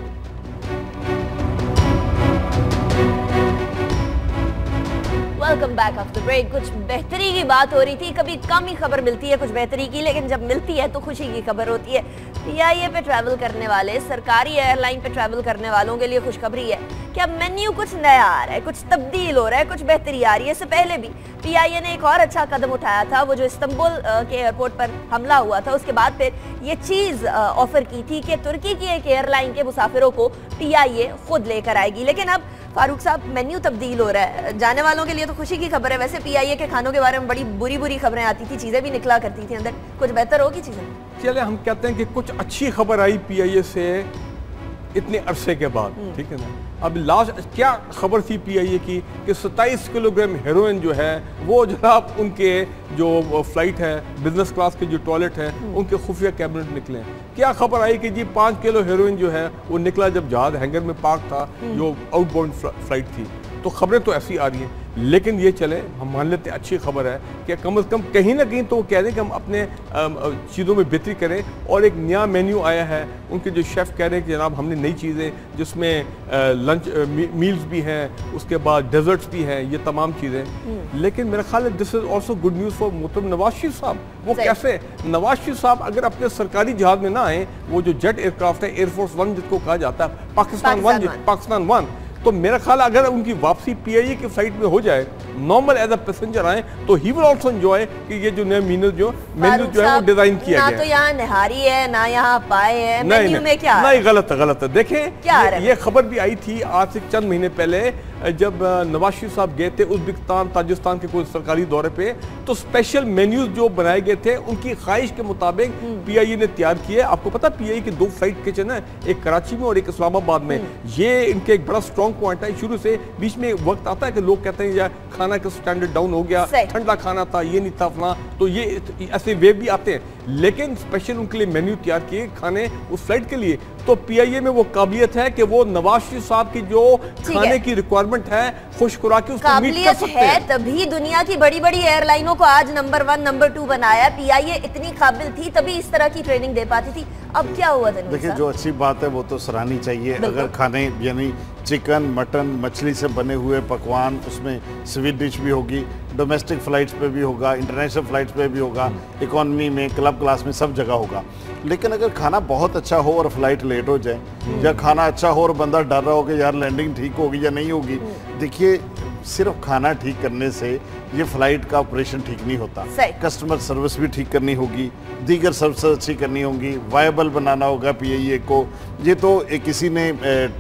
[SPEAKER 1] Welcome back after break. کچھ بہتری کی بات ہو رہی تھی, کبھی کم ہی خبر ملتی ہے کچھ بہتری کی, لیکن جب ملتی ہے تو خوشی کی خبر ہوتی ہے. پی آئی اے پہ ٹریول کرنے والے, سرکاری ایئر لائن پہ ٹریول کرنے والوں کے لیے خوشخبری ہے کہ اب مینیو کچھ نیا آ رہا ہے, کچھ تبدیل ہو رہا ہے, کچھ بہتری آ رہی ہے. اس سے پہلے بھی پی آئی اے نے ایک اور اچھا قدم اٹھایا تھا, وہ جو استنبول کے ایئرپورٹ پر حملہ ہوا تھا, اس کے بعد پھر یہ چیز آفر کی تھی کہ ترکی کی ایک ایئر لائن کے مسافروں کو پی آئی اے خود لے کر آئے گی. لیکن اب فاروق صاحب مینیو تبدیل ہو رہا ہے, جانے والوں کے لیے تو خوشی کی خبر ہے. ویسے پی آئی اے کے کھانوں کے بارے میں بڑی بری بری خبریں آتی تھی, چیزیں بھی نکلا کرتی تھی اندر, کچھ بہتر ہوگی چیزیں.
[SPEAKER 3] چلے ہم کہتے ہیں کہ کچھ اچھی خبر آئی پی آئی اے سے اتنے عرصے کے بعد, ٹھیک ہے نا. اب لاسٹ کیا خبر تھی پی آئی اے کی کہ ستائیس کلو گرام ہیروئن جو ہے وہ جناب ان کے جو فلائٹ ہے, بزنس کلاس کے جو ٹوائلٹ ہے, ان کے خفیہ کیبنٹ نکلے. کیا خبر آئی کہ جی پانچ کلو ہیروئن جو ہے وہ نکلا جب جہاز ہینگر میں پارک تھا, جو آؤٹ باؤنڈ فلائٹ تھی. تو خبریں تو ایسی آ رہی ہیں, لیکن یہ چلے ہم مان لیتے اچھی خبر ہے کہ کم از کم کہیں نہ کہیں تو وہ کہہ رہے ہیں کہ ہم اپنے چیزوں میں بہتری کریں. اور ایک نیا مینیو آیا ہے, ان کے جو شیف کہہ رہے ہیں کہ جناب ہم نے نئی چیزیں, جس میں لنچ میلز بھی ہیں, اس کے بعد ڈیزرٹس بھی ہیں, یہ تمام چیزیں. لیکن میرا خیال ہے this is also good news for محترم نواز شریف صاحب. وہ کیسے؟ نواز شریف صاحب اگر اپنے سرکاری جہاز میں نہ آئیں, وہ جو جیٹ ایئر کرافٹ ہے ایئر فورس ون جس کو کہا جاتا ہے, پاکستان ون, پاکستان ون, تو میرا خیال اگر ان کی واپسی پی آئی اے کی فلائٹ میں ہو جائے नॉर्मल एज अ पैसेंजर आए तो ही विल आल्सो एंजॉय कि ये जो नया मेन्यू जो मेन्यू जो है वो डिजाइन किया गया है।
[SPEAKER 1] ना तो यहाँ निहारी है ना यहाँ पाए है, मेन्यू में क्या
[SPEAKER 3] नहीं, गलत है, गलत है। देखें
[SPEAKER 1] क्या
[SPEAKER 3] ये, ये खबर भी आई थी आज से चंद महीने पहले जब नवाज शरीफ साहब गए थे उज़्बेकिस्तान ताजिकिस्तान के कोई सरकारी दौरे पे, तो स्पेशल मेन्यूज जो बनाए गए थे उनकी ख्वाहिश के मुताबिक पीआईए ने तैयार किए। आपको पता पीआईए की दो फ्लाइट किचन है, एक कराची में और एक इस्लामाबाद में। ये इनके एक बड़ा स्ट्रॉन्ग पॉइंट है। शुरू से बीच में वक्त आता है कि लोग कहते हैं यार खाना का स्टैंडर्ड डाउन हो गया, ठंडा खाना था, ये नहीं था फला, तो ये ऐसे वेव भी आते हैं, लेकिन स्पेशल उनके लिए मेन्यू तैयार किए खाने उस फ्लाइट के लिए। तो पीआईए में वो काबिलियत है कि वो नवाज शरीफ साहब की जो खाने की रिक्वायरमेंट है खुशखुराकी उसको मीट कर सकते हैं।
[SPEAKER 1] है तभी दुनिया की बड़ी बड़ी एयरलाइनों को आज नंबर वन नंबर टू बनाया। पीआईए इतनी काबिल थी तभी इस तरह की ट्रेनिंग दे पाती थी। अब क्या हुआ था?
[SPEAKER 2] देखिए जो अच्छी बात है वो तो सराहनी चाहिए। अगर खाने यानी चिकन मटन मछली से बने हुए पकवान, उसमें स्वीट डिश भी होगी, डोमेस्टिक फ्लाइट्स पे भी होगा, इंटरनेशनल फ्लाइट्स पे भी होगा, इकोनॉमी में, क्लब क्लास में, सब जगह होगा। लेकिन अगर खाना बहुत अच्छा हो और फ्लाइट लेट हो जाए, या खाना अच्छा हो और बंदा डर रहा हो कि यार लैंडिंग ठीक होगी या नहीं होगी, देखिए सिर्फ खाना ठीक करने से ये फ्लाइट का ऑपरेशन ठीक नहीं होता। कस्टमर सर्विस भी ठीक करनी होगी, दीगर सर्विस अच्छी करनी होगी, वायबल बनाना होगा पीआईए को। ये तो एक किसी ने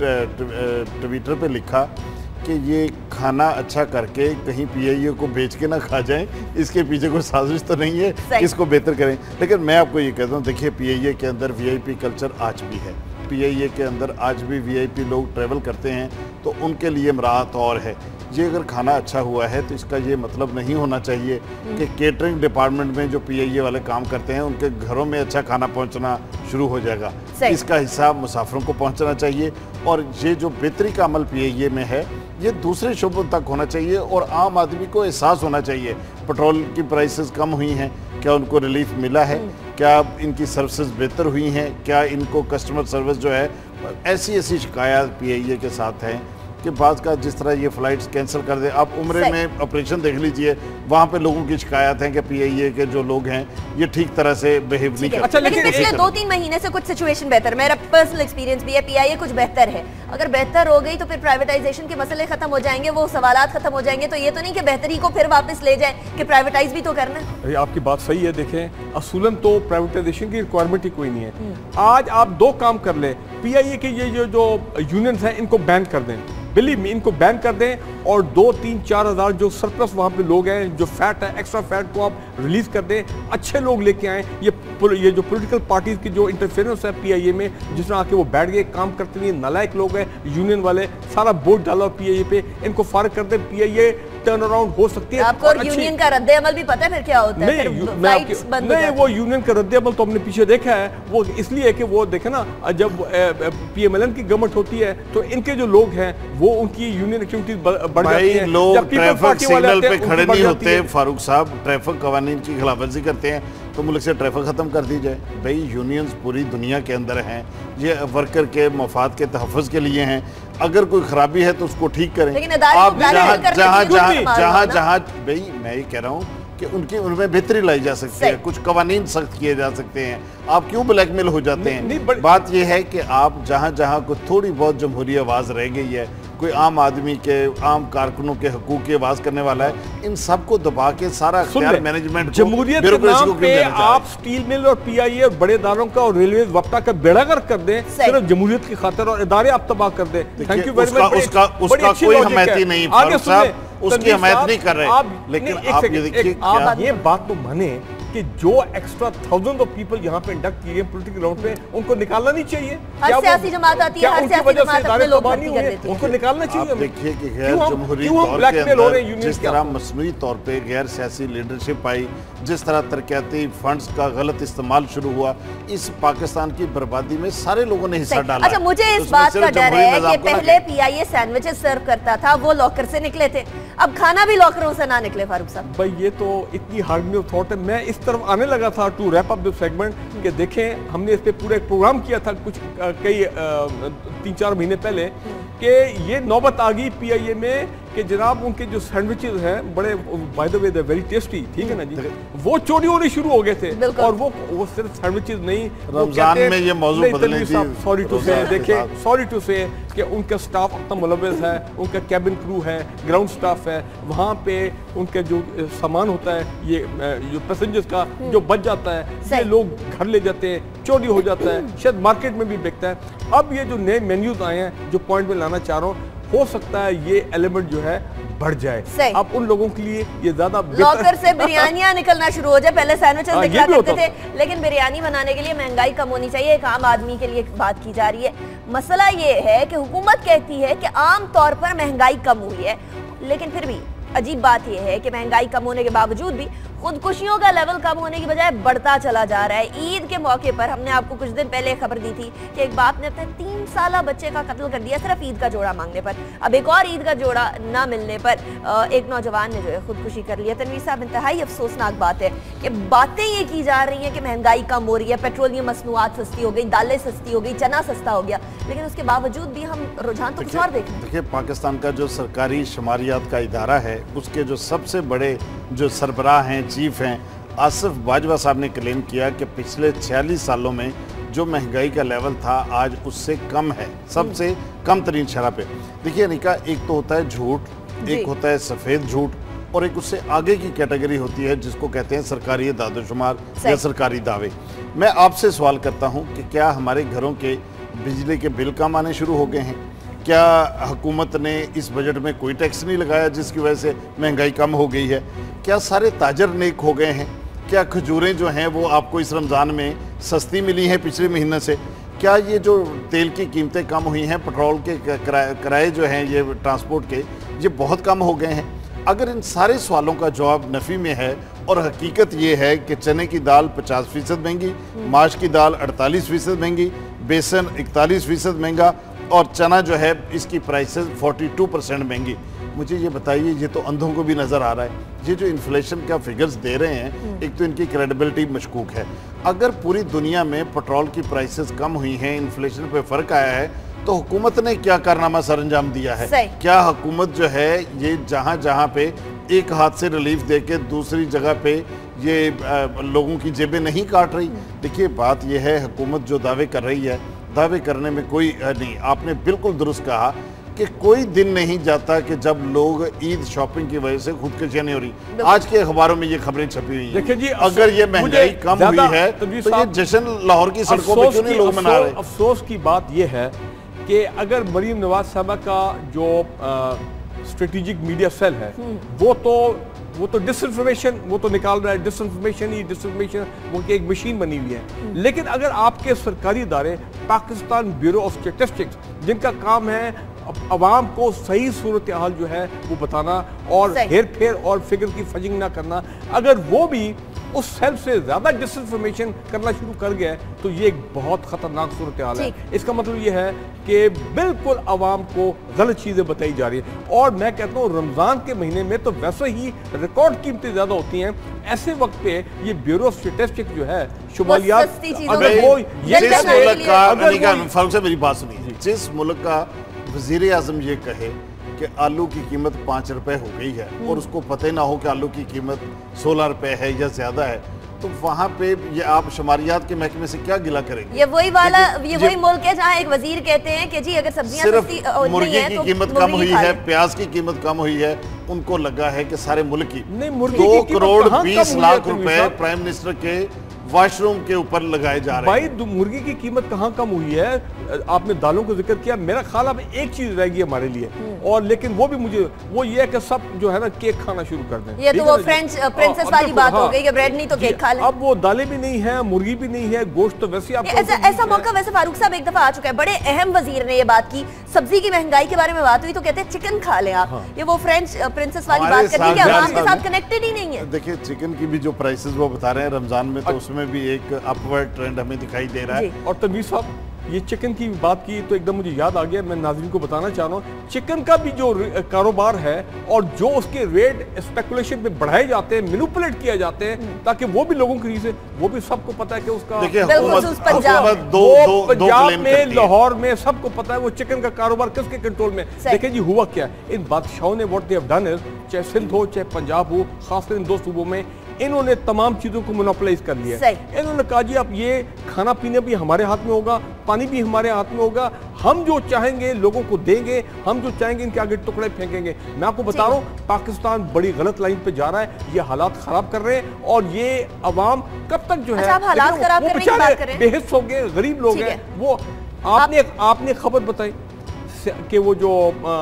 [SPEAKER 2] ट्विटर पे लिखा कि ये खाना अच्छा करके कहीं पीआईए को बेच के ना खा जाएं, इसके पीछे कोई साजिश तो नहीं है, इसको बेहतर करें। लेकिन मैं आपको ये कहता हूँ, देखिए पीआईए के अंदर वीआईपी कल्चर आज भी है। पीआईए के अंदर आज भी वीआईपी लोग ट्रैवल करते हैं तो उनके लिए मराहत और है। ये अगर खाना अच्छा हुआ है तो इसका ये मतलब नहीं होना चाहिए कि केटरिंग डिपार्टमेंट में जो पीआईए वाले काम करते हैं उनके घरों में अच्छा खाना पहुंचना शुरू हो जाएगा। इसका हिस्सा मुसाफिरों को पहुंचना चाहिए, और ये जो बेहतरी का अमल पीआईए में है ये दूसरे शोबों तक होना चाहिए, और आम आदमी को एहसास होना चाहिए। पेट्रोल की प्राइसेस कम हुई हैं, क्या उनको रिलीफ मिला है, क्या इनकी सर्विसेज बेहतर हुई हैं, क्या इनको कस्टमर सर्विस जो है, ऐसी ऐसी शिकायत पीआईए के साथ हैं कि बाद का जिस तरह ये फ्लाइट्स कैंसिल कर दे। आप उम्रे में ऑपरेशन देख लीजिए, वहाँ पे लोगों की शिकायत है कि पीआईए के जो लोग हैं ये ठीक तरह से बिहेव नहीं करते।
[SPEAKER 1] अच्छा, लेकिन पिछले दो तीन महीने से कुछ सिचुएशन बेहतर, मेरा पर्सनल एक्सपीरियंस भी है, पीआईए कुछ बेहतर है। अगर बेहतर हो गई तो फिर प्राइवेटाइजेशन के मसले खत्म हो जाएंगे, वो सवालात खत्म हो जाएंगे। तो ये तो नहीं कि बेहतरी को फिर वापस ले जाए कि प्राइवेटाइज भी तो करना है।
[SPEAKER 3] आपकी बात सही है। देखें असूलन तो प्राइवेटाइजेशन की रिक्वायरमेंट ही कोई नहीं है। आज आप दो काम कर ले, पीआईए के ये जो यूनियंस हैं इनको बैन कर दें, बिलीव मी, इनको बैन कर दें, और दो तीन चार हजार जो सरप्लस वहाँ पे लोग हैं, जो फैट है, एक्स्ट्रा फैट को आप रिलीज कर दें, अच्छे लोग लेके आएँ। ये ये जो पॉलिटिकल पार्टीज की जो इंटरफेरेंस है पीआईए में, जिस तरह आके वो बैठ गए, काम करते नहीं, नालायक लोग हैं यूनियन वाले, सारा वोट डाला पीआईए पे, इनको फारिग कर दें। पीआईए टर्न अराउंड हो सकती है।
[SPEAKER 1] आपको और यूनियन का रद्द अमल भी पता है फिर क्या होता है?
[SPEAKER 3] नहीं, नहीं वो यूनियन का रद्द अमल तो हमने पीछे देखा है, वो इसलिए कि वो देखे ना, जब पीएमएलएन की गवर्नमेंट होती है तो इनके जो लोग हैं वो उनकी यूनियन एक्टिविटीज बढ़ जाती है।
[SPEAKER 2] लोग ट्रैफिक सिग्नल पे खड़े नहीं होते, फारूक साहब ट्रैफिक कवानीन की खिलाफवर्जी करते हैं तो मुल्क से ट्रैफिक ख़त्म कर दी जाए। भाई यूनियंस पूरी दुनिया के अंदर हैं, ये वर्कर के मफाद के तहफ़्फ़ुज़ के लिए हैं। अगर कोई खराबी है तो उसको ठीक करें। आप जहाँ जहाँ जहाँ जहाँ भाई मैं ये कह रहा हूँ कि उनकी उनमें बेहतरी लाई जा सकती है, कुछ कवानीन सख्त किए जा सकते हैं। आप क्यों ब्लैकमेल हो जाते हैं? बात यह है कि आप जहाँ जहाँ को थोड़ी बहुत जमहूरी आवाज़ रह गई है, कोई आम आदमी के, आम कारकुनों के हकूक़ की आवाज़ करने वाला है, इन सबको दबा के सारा मैनेजमेंट
[SPEAKER 3] जमहूरियत के नाम पे आप स्टील मिल और पीआईए और बड़े इदारों का और रेलवे वक्ता का बेड़ागर कर दें सिर्फ जमहूरियत की खातिर, और इदारे आप तबाह कर दें। Thank you very much.
[SPEAKER 2] उसका उसका कोई हमायती नहीं, फारूक साहब उसकी हमायत नहीं कर रहे, लेकिन आप ये देखिए
[SPEAKER 3] आप ये बात तो माने कि जो एक्स्ट्रा थाउजेंड ऑफ पीपल यहाँ पे इंडक्ट किए पॉलिटिकल ग्राउंड पे, उनको निकालना नहीं चाहिए।
[SPEAKER 1] हर सियासी जमात आती है, हर सियासी जमात अपने लोग भर्ती कर देती है,
[SPEAKER 3] उनको निकालना चाहिए।
[SPEAKER 2] आप देखिए कि गैर जमहूरी तौर के अंदर जिस तरह मसनूई तौर पे गैर सियासी लीडरशिप आई, जिस तरह तरक्याती फंड्स का गलत इस्तेमाल शुरू हुआ, इस पाकिस्तान की बर्बादी में सारे लोगों ने हिस्सा डाला।
[SPEAKER 1] अच्छा, मुझे इस बात का डर है कि पहले पीआईए सैंडविचेस सर्व करता था, वो लॉकर से निकले थे, अब खाना भी लॉकरों से ना निकले। फारूक साहब
[SPEAKER 3] भाई ये तो इतनी हार्मनी ऑफ थॉट है। मैं इस तरफ आने लगा था to wrap up this segment कि देखें हमने इस पे पूरा एक प्रोग्राम किया था कुछ कई तीन चार महीने पहले कि ये नौबत आ गई पीआईए में कि जनाब उनके जो सैंडविचेस हैं बड़े by the way they very tasty, ठीक है ना जी, वो चोरी होने शुरू हो गए थे। और वो वो सिर्फ सैंडविचेस नहीं,
[SPEAKER 2] रमजान में ये मौजू बदलने की,
[SPEAKER 3] सॉरी टू से देखिए सॉरी टू से कि उनका स्टाफ इतना मुलव्वस है, उनका कैबिन क्रू है, ग्राउंड स्टाफ है, वहाँ पे उनका जो सामान होता है, ये जो पैसेंजर्स का जो बच जाता है, ये लोग घर ले जाते हैं, चोरी हो जाता है, शायद मार्केट में भी बिकता है। अब ये जो नए मेन्यूज आए हैं, जो पॉइंट में लाना चाह रहा हूँ, हो सकता है ये एलिमेंट जो है बढ़ जाए। अब उन लोगों के लिए ये ज्यादा
[SPEAKER 1] लॉकर से बिरयानियां निकलना शुरू हो जाए। पहले सैंडविचेस दिखा करते थे, लेकिन बिरयानी बनाने के लिए महंगाई कम होनी चाहिए, एक आम आदमी के लिए बात की जा रही है। मसला ये है कि हुकूमत कहती है कि आम तौर पर महंगाई कम हुई है, लेकिन फिर भी अजीब बात यह है कि महंगाई कम होने के बावजूद भी खुदकुशियों का लेवल कम होने की बजाय बढ़ता चला जा रहा है। ईद के मौके पर हमने आपको कुछ दिन पहले खबर दी थी कि एक बाप ने अपने तीन साला बच्चे का कत्ल कर दिया सिर्फ ईद का जोड़ा मांगने पर। अब एक और ईद का जोड़ा ना मिलने पर एक नौजवान ने जो है खुदकुशी कर लिया। तनवीर साहब, इंतहाई अफसोसनाक बात है कि बातें ये की जा रही हैं कि महंगाई कम हो रही है, पेट्रोलियम मसनूआत सस्ती हो गई, दालें सस्ती हो गई, चना सस्ता हो गया, लेकिन उसके बावजूद भी हम रुझान तो कुछ और देख रहे हैं।
[SPEAKER 2] देखिए, पाकिस्तान का जो सरकारी शुमारियात का इदारा है, उसके जो सबसे बड़े जो सरबराह हैं, चीफ हैं, आसिफ बाजवा साहब ने क्लेम किया कि पिछले छियालीस सालों में जो महंगाई का लेवल था आज उससे कम है, सबसे कम तरीन शरह पे। देखिए अनिका, एक तो होता है झूठ, एक होता है सफ़ेद झूठ, और एक उससे आगे की कैटेगरी होती है जिसको कहते हैं सरकारी दादोशुमार या सरकारी दावे। मैं आपसे सवाल करता हूँ कि क्या हमारे घरों के बिजली के बिल कम आने शुरू हो गए हैं? क्या हुकूमत ने इस बजट में कोई टैक्स नहीं लगाया जिसकी वजह से महंगाई कम हो गई है? क्या सारे ताजर नेक हो गए हैं? क्या खजूरें जो हैं वो आपको इस रमज़ान में सस्ती मिली हैं पिछले महीने से? क्या ये जो तेल की कीमतें कम हुई हैं, पेट्रोल के किराए जो हैं ये ट्रांसपोर्ट के, ये बहुत कम हो गए हैं? अगर इन सारे सवालों का जवाब नफ़ी में है और हकीकत ये है कि चने की दाल पचास फ़ीसद महंगी, माश की दाल अड़तालीस फ़ीसद महंगी, बेसन इकतालीस फ़ीसद महंगा और चना जो है इसकी प्राइसेस बयालीस परसेंट महंगी, मुझे ये बताइए, ये तो अंधों को भी नज़र आ रहा है। ये जो इन्फ्लेशन का फिगर्स दे रहे हैं, एक तो इनकी क्रेडिबिलिटी मशकूक है। अगर पूरी दुनिया में पेट्रोल की प्राइसेस कम हुई हैं, इन्फ्लेशन पे फ़र्क आया है, तो हुकूमत ने क्या कारनामा सर अंजाम दिया है? क्या हुकूमत जो है ये जहाँ जहाँ पे एक हाथ से रिलीफ दे के दूसरी जगह पे ये आ, लोगों की जेबें नहीं काट रही? देखिए, बात यह है, हुकूमत जो दावे कर रही है, दावे करने में कोई नहीं, आपने बिल्कुल दुरुस्त कहा कि कोई दिन नहीं जाता कि जब लोग ईद शॉपिंग की वजह से खुदकुशियां नहीं हो रही। आज के अखबारों में ये खबरें छपी हुई हैं। देखिए जी, अगर ये महंगाई कम हुई है तो ये जश्न लाहौर की सड़कों पे क्यों नहीं लोग मना रहे?
[SPEAKER 3] अफसोस की बात ये है कि अगर मरीम नवाज साहबा का जो स्ट्रेटेजिक मीडिया सेल है वो तो वो तो डिसइंफॉर्मेशन वो तो निकाल रहा है, डिसइंफॉर्मेशन ही डिसइंफॉर्मेशन वो की एक मशीन बनी हुई है। लेकिन अगर आपके सरकारी इदारे, पाकिस्तान ब्यूरो ऑफ स्टैटिस्टिक्स, जिनका काम है अवाम को सही सूरत हाल जो है वो बताना और हेर फेर और फिगर की फजिंग ना करना, अगर वो भी उस सेल से ज्यादा डिसइंफॉर्मेशन करना शुरू कर गया है तो ये एक बहुत खतरनाक सूरत हाल है। इसका मतलब ये है कि बिल्कुल अवाम को गलत चीजें बताई जा रही है। और मैं कहता हूँ रमजान के महीने में तो वैसे ही रिकॉर्ड कीमतें ज्यादा होती हैं, ऐसे वक्त पे ये ब्यूरो ऑफ स्टैटिस्टिक्स जो है शुमारियात, अगर वो
[SPEAKER 2] जिस मुल्क का, फारूक साहब मेरी बात सुनिए, जिस मुल्क का वज़ीर आज़म ये कहे कि आलू की कीमत पाँच रुपए हो गई है और उसको पता ना हो कि आलू की कीमत सोलह रुपए है या ज्यादा है, तो वहाँ पे ये आप शुमारियात के महकमे से क्या गिला करेंगे?
[SPEAKER 1] ये वही वाला ये वही मुल्क है जहाँ एक वजीर कहते हैं कि जी अगर सब्जियां
[SPEAKER 2] सिर्फ मुर्गी की कीमत कम हुई है, प्याज की कीमत कम हुई है, उनको लगा है कि सारे मुल्क की दो करोड़ बीस लाख रुपए प्राइम मिनिस्टर के वॉशरूम के ऊपर लगाए जा रहे हैं।
[SPEAKER 3] भाई मुर्गी की कीमत कहाँ कम हुई है? आपने दालों का जिक्र किया, मेरा ख्याल अब एक चीज रहेगी हमारे लिए, और लेकिन वो भी मुझे वो ये है कि सब जो है ना केक खाना शुरू कर दें।
[SPEAKER 1] ये तो वो फ्रेंच प्रिंसेस वाली बात हो गई कि ब्रेड नहीं तो केक खा लें।
[SPEAKER 3] अब वो दालें भी नहीं है, मुर्गी भी नहीं है, गोश्त तो वैसे आप
[SPEAKER 1] ऐसा ऐसा मौका वैसे फारूक साहब एक दफा आ चुका है, बड़े अहम वजीर ने ये बात की, सब्जी की महंगाई के बारे में बात हुई तो कहते हैं चिकन खा लें आप। ये वो फ्रेंच प्रिंसेस वाली बात करती है कि आवाम के साथ कनेक्टेड ही नहीं है।
[SPEAKER 2] देखिए, चिकन की भी जो प्राइसेस वो बता रहे हैं रमजान में, तो उसमें भी एक अपवर्ड ट्रेंड हमें दिखाई दे रहा है।
[SPEAKER 3] और तनवीर साहब یہ چکن کی بات کی تو ایک دم مجھے یاد آ گیا، میں ناظرین کو بتانا چاہ رہا ہوں چکن کا بھی جو کاروبار ہے اور جو اس کے ریٹ اسپیکولیشن پہ بڑھائے جاتے ہیں، مینوپولیٹ کیا جاتے ہیں تاکہ وہ بھی لوگوں کی ریزے، وہ بھی سب کو پتہ ہے کہ اس کا پنجاب میں لاہور میں سب کو پتہ ہے وہ چکن کا کاروبار کس کے کنٹرول میں۔ دیکھیں جی ہوا کیا، ان بادشاہوں نے what they have done is, چاہے سندھ ہو چاہے پنجاب ہو، خاص کر ان دو صوبوں میں انہوں نے تمام چیزوں کو مونوپلائز کر لیا۔ انہوں نے کہا جی اب یہ کھانا پینا بھی ہمارے ہاتھ میں ہوگا، پانی بھی ہمارے ہاتھ میں ہوگا، ہم جو چاہیں گے لوگوں کو دیں گے، ہم جو چاہیں گے ان کے آگے ٹکڑے پھینکیں گے۔ میں آپ کو بتا رہا ہوں پاکستان بڑی غلط لائن پہ جا رہا ہے، یہ حالات خراب کر رہے ہیں اور یہ عوام کب تک جو ہے وہ بیچارے بے حس ہو گئے، غریب لوگ ہیں۔ وہ آپ نے آپ نے خبر بتائی کہ وہ جو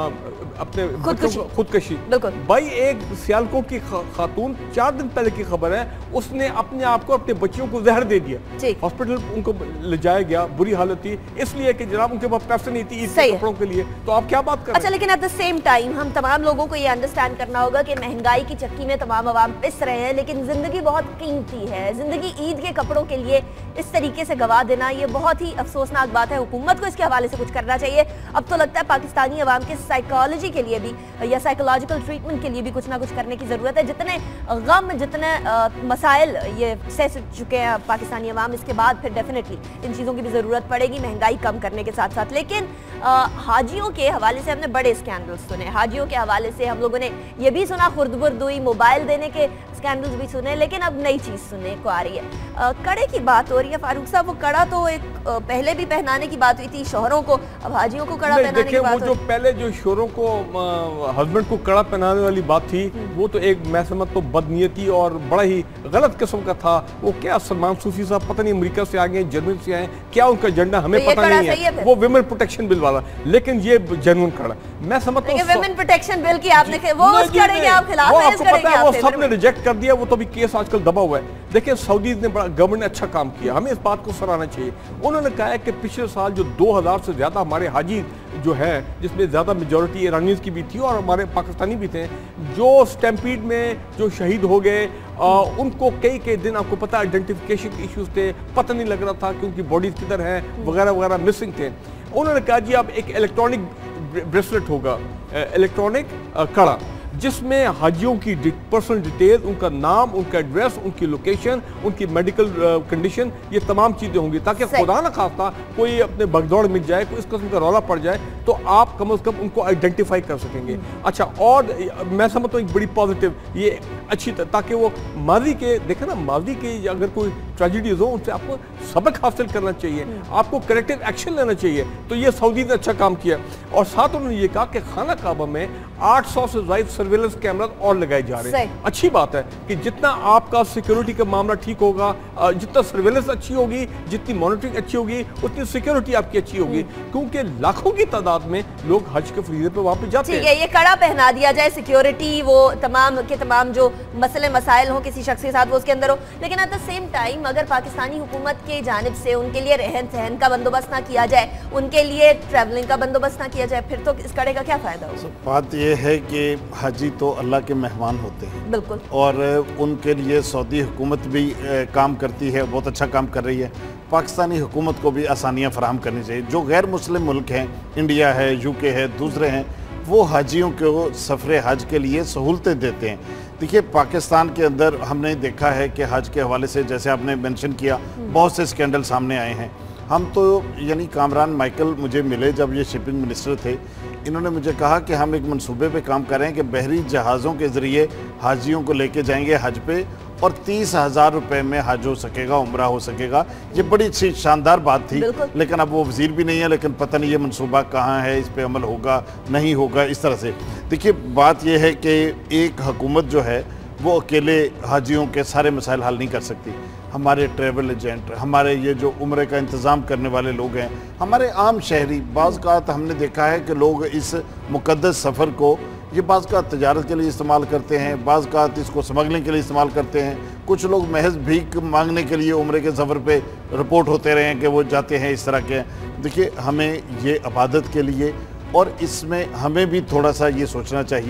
[SPEAKER 3] اپنے خودکشی، بھائی ایک سیالکوٹ کی خاتون چار دن پہلے کی خبر ہے، اس نے اپنے آپ کو اپنے بچیوں کو زہر دے دیا، ہاسپٹل ان کو لے جایا گیا، بری حالت تھی اس لیے کہ جناب ان کے پاس پیسے نہیں تھی عید کے کپڑوں کے لیے۔ تو آپ کیا بات کر رہے ہیں؟
[SPEAKER 1] اچھا لیکن ایٹ دا سیم ٹائم ہم تمام لوگوں کو یہ انڈرسٹینڈ کرنا ہوگا کہ مہنگائی کی چکی میں تمام عوام پس رہے ہیں، لیکن زندگی بہت قیمتی ہے، زندگی عید کے کپڑوں کے لیے اس طریقے سے گوا دینا یہ بہت ہی افسوسناک بات ہے۔ حکومت کو اس کے حوالے سے کچھ کرنا چاہیے۔ اب تو لگتا ہے پاکستانی عوام کے سائیکالوجی کے لیے بھی یا سائیکولوجیکل ٹریٹمنٹ کے لیے بھی کچھ نہ کچھ کرنے کی ضرورت ہے۔ جتنے غم جتنے مسائل یہ سہ چکے ہیں پاکستانی عوام، اس کے بعد پھر ڈیفینیٹلی ان چیزوں کی بھی ضرورت پڑے گی مہنگائی کم کرنے کے ساتھ ساتھ۔ لیکن حاجیوں کے حوالے سے ہم نے بڑے اسکینڈلز سنے، حاجیوں کے حوالے سے ہم لوگوں نے یہ بھی سنا خرد برد ہوئی، موبائل دینے کے اسکینڈلز بھی سنے، لیکن اب نئی چیز سننے کو آ رہی ہے، کڑے کی بات ہو رہی ہے۔ فاروق صاحب وہ کڑا تو ایک پہلے بھی پہنانے کی بات ہوئی تھی شوہروں کو، اب حاجیوں کو کڑا پہنانے کی بات ہو رہی ہے۔
[SPEAKER 3] وہ جو پہلے جو شوہروں کو ہسبینڈ کو کڑا پہنانے والی بات تھی وہ تو ایک میں سمجھ تو بدنیتی اور بڑا ہی غلط قسم کا تھا۔ وہ کیا سلمان صوفی صاحب پتہ نہیں امریکہ سے آ گئے ہیں، جرمن سے آئے ہیں، کیا ان کا ایجنڈا ہمیں پتہ نہیں ہے، وہ ویمن پروٹیکشن بل والا، لیکن یہ جنون کڑا میں سمجھتا ہوں
[SPEAKER 1] ویمن پروٹیکشن بل کی آپ نے وہ اس کڑے کے آپ خلاف ہیں، اس کڑے کے آپ
[SPEAKER 3] وہ سب نے ریجیکٹ کر دیا، وہ تو بھی کیس آج کل دبا ہوا ہے۔ دیکھیں سعودیز نے بڑا گورنمنٹ نے اچھا کام کیا، ہمیں اس بات کو سراہنا چاہیے۔ انہوں نے کہا ہے کہ پچھلے سال جو دو ہزار سے زیادہ ہمارے حاجی جو ہے جس میں زیادہ میجورٹی ایرانیز کی بھی تھی اور ہمارے پاکستانی بھی تھے، جو سٹیمپیڈ میں جو شہید ہو گئے ان کو کئی کئی دن آپ کو پتہ آئیڈینٹیفیکیشن کے ایشوز تھے، پتہ نہیں لگ رہا تھا کہ ان کی باڈیز کدھر ہیں وغیرہ وغیرہ مسنگ تھے۔ انہوں نے کہا جی اب ایک الیکٹرانک بریسلٹ ہوگا، الیکٹرانک کڑا، جس میں حاجیوں کی پرسنل ڈیٹیل، ان کا نام، ان کا ایڈریس، ان کی لوکیشن، ان کی میڈیکل کنڈیشن، یہ تمام چیزیں ہوں گی تاکہ خدا نہ خواستہ کوئی اپنے بگدوڑ مل جائے، کوئی اس قسم کا رولا پڑ جائے تو آپ کم از کم ان کو آئیڈینٹیفائی کر سکیں گے۔ اچھا اور میں سمجھتا ہوں ایک بڑی پازیٹیو یہ اچھی تاکہ وہ ماضی کے دیکھیں نا ماضی کے اگر کوئی ٹریجڈیز ہو ان سے آپ کو سبق حاصل کرنا چاہیے، آپ کو کریکٹیو ایکشن لینا چاہیے۔ تو یہ سعودی نے اچھا کام کیا اور ساتھ انہوں نے یہ کہا کہ خانہ کعبہ میں آٹھ سو سے زائد سرویلنس کیمرہ اور لگائے جا رہے ہیں۔ اچھی بات ہے کہ جتنا آپ کا سیکیورٹی کا معاملہ ٹھیک ہوگا، جتنا سرویلنس اچھی ہوگی، جتنی مانیٹرنگ اچھی ہوگی، اتنی سیکیورٹی آپ کی اچھی ہوگی، کیونکہ لاکھوں کی تعداد میں لوگ حج کے فریضے پہ وہاں پہ جاتے ہیں۔
[SPEAKER 1] ٹھیک ہے، یہ کڑا پہنا دیا جائے، سیکیورٹی وہ تمام کے تمام جو مسئلے مسائل ہوں کسی شخص کے ساتھ وہ اس کے اندر ہو، لیکن ایٹ دا سیم ٹائم اگر پاکستانی حکومت کی جانب سے ان کے لیے رہن سہن کا بندوبست نہ کیا جائے، ان کے لیے ٹریولنگ کا بندوبست نہ کیا جائے، پھر تو اس کڑے کا کیا فائدہ ہوگا؟
[SPEAKER 2] بات یہ ہے کہ حاجی تو اللہ کے مہمان ہوتے ہیں
[SPEAKER 1] بالکل،
[SPEAKER 2] اور ان کے لیے سعودی حکومت بھی کام کرتی ہے، بہت اچھا کام کر رہی ہے۔ پاکستانی حکومت کو بھی آسانیاں فراہم کرنی چاہیے۔ جو غیر مسلم ملک ہیں، انڈیا ہے، یو کے ہے، دوسرے ہیں، وہ حاجیوں کو سفر حج کے لیے سہولتیں دیتے ہیں۔ دیکھیے پاکستان کے اندر ہم نے دیکھا ہے کہ حج کے حوالے سے جیسے آپ نے مینشن کیا بہت سے اسکینڈل سامنے آئے ہیں۔ ہم تو یعنی کامران مائیکل مجھے ملے جب یہ شپنگ منسٹر تھے، انہوں نے مجھے کہا کہ ہم ایک منصوبے پہ کام کر رہے ہیں کہ بحری جہازوں کے ذریعے حاجیوں کو لے کے جائیں گے حج پہ اور تیس ہزار روپے میں حج ہو سکے گا، عمرہ ہو سکے گا۔ یہ بڑی اچھی شاندار بات تھی، لیکن اب وہ وزیر بھی نہیں ہے، لیکن پتہ نہیں یہ منصوبہ کہاں ہے، اس پہ عمل ہوگا نہیں ہوگا اس طرح سے۔ دیکھیے بات یہ ہے کہ ایک حکومت جو ہے وہ اکیلے حاجیوں کے سارے مسائل حل نہیں کر سکتی۔ ہمارے ٹریول ایجنٹ، ہمارے یہ جو عمرے کا انتظام کرنے والے لوگ ہیں، ہمارے عام شہری، بعض کا ہم نے دیکھا ہے کہ لوگ اس مقدس سفر کو یہ بعض کا تجارت کے لیے استعمال کرتے ہیں، بعض کا اس کو سمگلنگ کے لیے استعمال کرتے ہیں، کچھ لوگ محض بھیک مانگنے کے لیے عمرے کے سفر پہ رپورٹ ہوتے رہے ہیں کہ وہ جاتے ہیں اس طرح کے۔ دیکھیے ہمیں یہ عبادت کے لیے اور اس میں ہمیں بھی تھوڑا سا یہ سوچنا چاہیے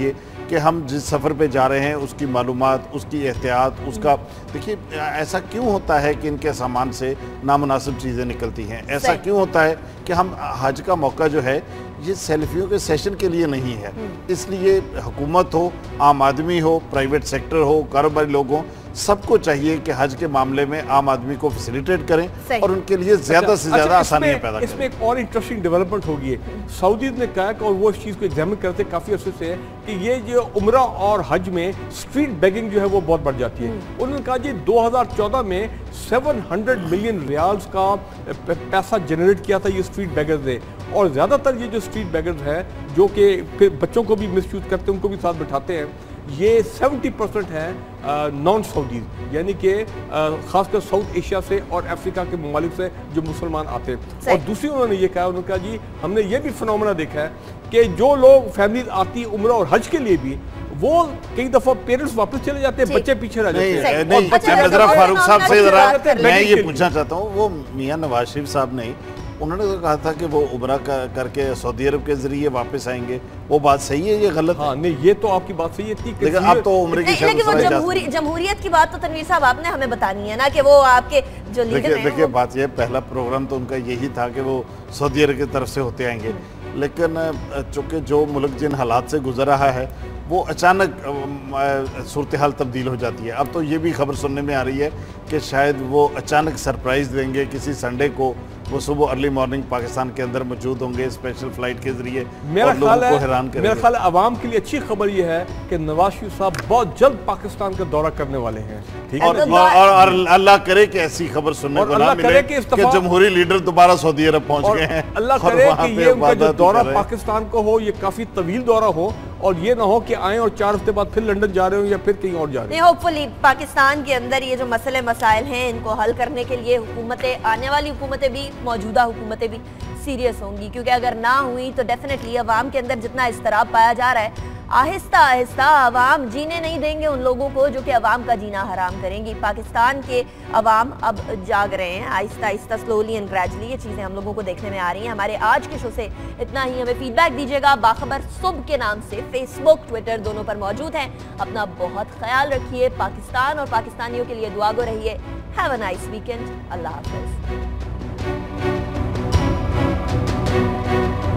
[SPEAKER 2] کہ ہم جس سفر پہ جا رہے ہیں اس کی معلومات، اس کی احتیاط، اس کا دیکھیے ایسا کیوں ہوتا ہے کہ ان کے سامان سے نامناسب چیزیں نکلتی ہیں؟ ایسا کیوں ہوتا ہے کہ ہم حج کا موقع جو ہے یہ سیلفیوں کے سیشن کے لیے نہیں ہے، اس لیے حکومت ہو، عام آدمی ہو، پرائیویٹ سیکٹر ہو، کاروباری لوگ ہوں، سب کو چاہیے کہ حج کے معاملے میں عام آدمی کو فیسیلیٹیٹ کریں اور ان کے لیے زیادہ سے زیادہ آسانیاں پیدا کریں۔
[SPEAKER 3] اس میں ایک اور انٹرسٹنگ ڈیولپمنٹ ہوگی ہے، سعودیز نے کہا کہ اور وہ اس چیز کو ایگزامن کرتے کافی عرصے سے ہے کہ یہ جو عمرہ اور حج میں اسٹریٹ بیگنگ جو ہے وہ بہت بڑھ جاتی ہے۔ انہوں نے کہا جی دو ہزار چودہ میں سیون ہنڈریڈ ملین ریالز کا پیسہ جنریٹ کیا تھا یہ اسٹریٹ بیگرز نے، اور زیادہ تر یہ جو اسٹریٹ بیگرز ہیں جو کہ پھر بچوں کو بھی مس یوز کرتے ہیں، ان کو بھی ساتھ بٹھاتے ہیں، یہ سیونٹی پرسنٹ ہے نان سعودیز، یعنی کہ خاص کر ساؤتھ ایشیا سے اور افریقہ کے ممالک سے جو مسلمان آتے ہیں۔ اور دوسری انہوں نے یہ کہا، انہوں نے کہا جی ہم نے یہ بھی فنومنا دیکھا ہے کہ جو لوگ فیملیز آتی عمرہ اور حج کے لیے بھی، وہ کئی دفعہ پیرنٹس واپس چلے جاتے ہیں، بچے پیچھے رہ جاتے ہیں۔
[SPEAKER 2] نہیں، میں ذرا فاروق صاحب سے ذرا میں یہ پوچھنا چاہتا ہوں، وہ میاں نواز شریف صاحب نے انہوں نے تو کہا تھا کہ وہ عمرہ کر کے سعودی عرب کے ذریعے واپس آئیں گے، وہ بات صحیح ہے یہ غلط ہے؟
[SPEAKER 3] ہاں نہیں، یہ تو آپ کی بات صحیح ہے،
[SPEAKER 2] لیکن اب تو عمرے کی
[SPEAKER 1] لیکن وہ جمہوریت کی بات تو تنویر صاحب آپ نے ہمیں بتانی ہے نا کہ وہ آپ کے جو لیڈر ہیں۔
[SPEAKER 2] دیکھیں بات یہ پہلا پروگرام تو ان کا یہی تھا کہ وہ سعودی عرب کی طرف سے ہوتے آئیں گے، لیکن چونکہ جو ملک جن حالات سے گزر رہا ہے وہ اچانک صورتحال تبدیل ہو جاتی ہے۔ اب تو یہ بھی خبر سننے میں آ رہی ہے کہ شاید وہ اچانک سرپرائز دیں گے، کسی سنڈے کو وہ صبح ارلی مارننگ پاکستان کے اندر موجود ہوں گے اسپیشل فلائٹ کے ذریعے اور لوگوں کو حیران کریں گے۔
[SPEAKER 3] میرا خیال ہے عوام کے لیے اچھی خبر یہ ہے کہ نواز شریف صاحب بہت جلد پاکستان کا دورہ کرنے والے ہیں،
[SPEAKER 2] اور اللہ کرے کہ ایسی خبر سننے کو نہ ملے کہ جمہوری لیڈر دوبارہ سعودی عرب پہنچ گئے ہیں،
[SPEAKER 3] اللہ کرے کہ یہ ان کا جو دورہ پاکستان کو ہو یہ کافی طویل دورہ ہو، اور یہ نہ ہو کہ آئیں اور چار ہفتے بعد پھر لندن جا رہے ہوں یا پھر کہیں اور جا رہے ہیں۔
[SPEAKER 1] نہیں، ہوپ فلی پاکستان کے اندر یہ جو مسئلے مسائل ہیں ان کو حل کرنے کے لیے حکومتیں، آنے والی حکومتیں بھی، موجودہ حکومتیں بھی سیریس ہوں گی، کیونکہ اگر نہ ہوئی تو ڈیفینیٹلی عوام کے اندر جتنا اضطراب پایا جا رہا ہے، آہستہ آہستہ عوام جینے نہیں دیں گے ان لوگوں کو جو کہ عوام کا جینا حرام کریں گی۔ پاکستان کے عوام اب جاگ رہے ہیں آہستہ آہستہ، سلولی اینڈ گریجولی، یہ چیزیں ہم لوگوں کو دیکھنے میں آ رہی ہیں۔ ہمارے آج کے شو سے اتنا ہی، ہمیں فیڈ بیک دیجیے گا باخبر صبح کے نام سے، فیس بک، ٹویٹر دونوں پر موجود ہیں۔ اپنا بہت خیال رکھیے، پاکستان اور پاکستانیوں کے لیے دعا گو رہیے۔ ہیو اے نائس ویکینڈ، اللہ حافظ۔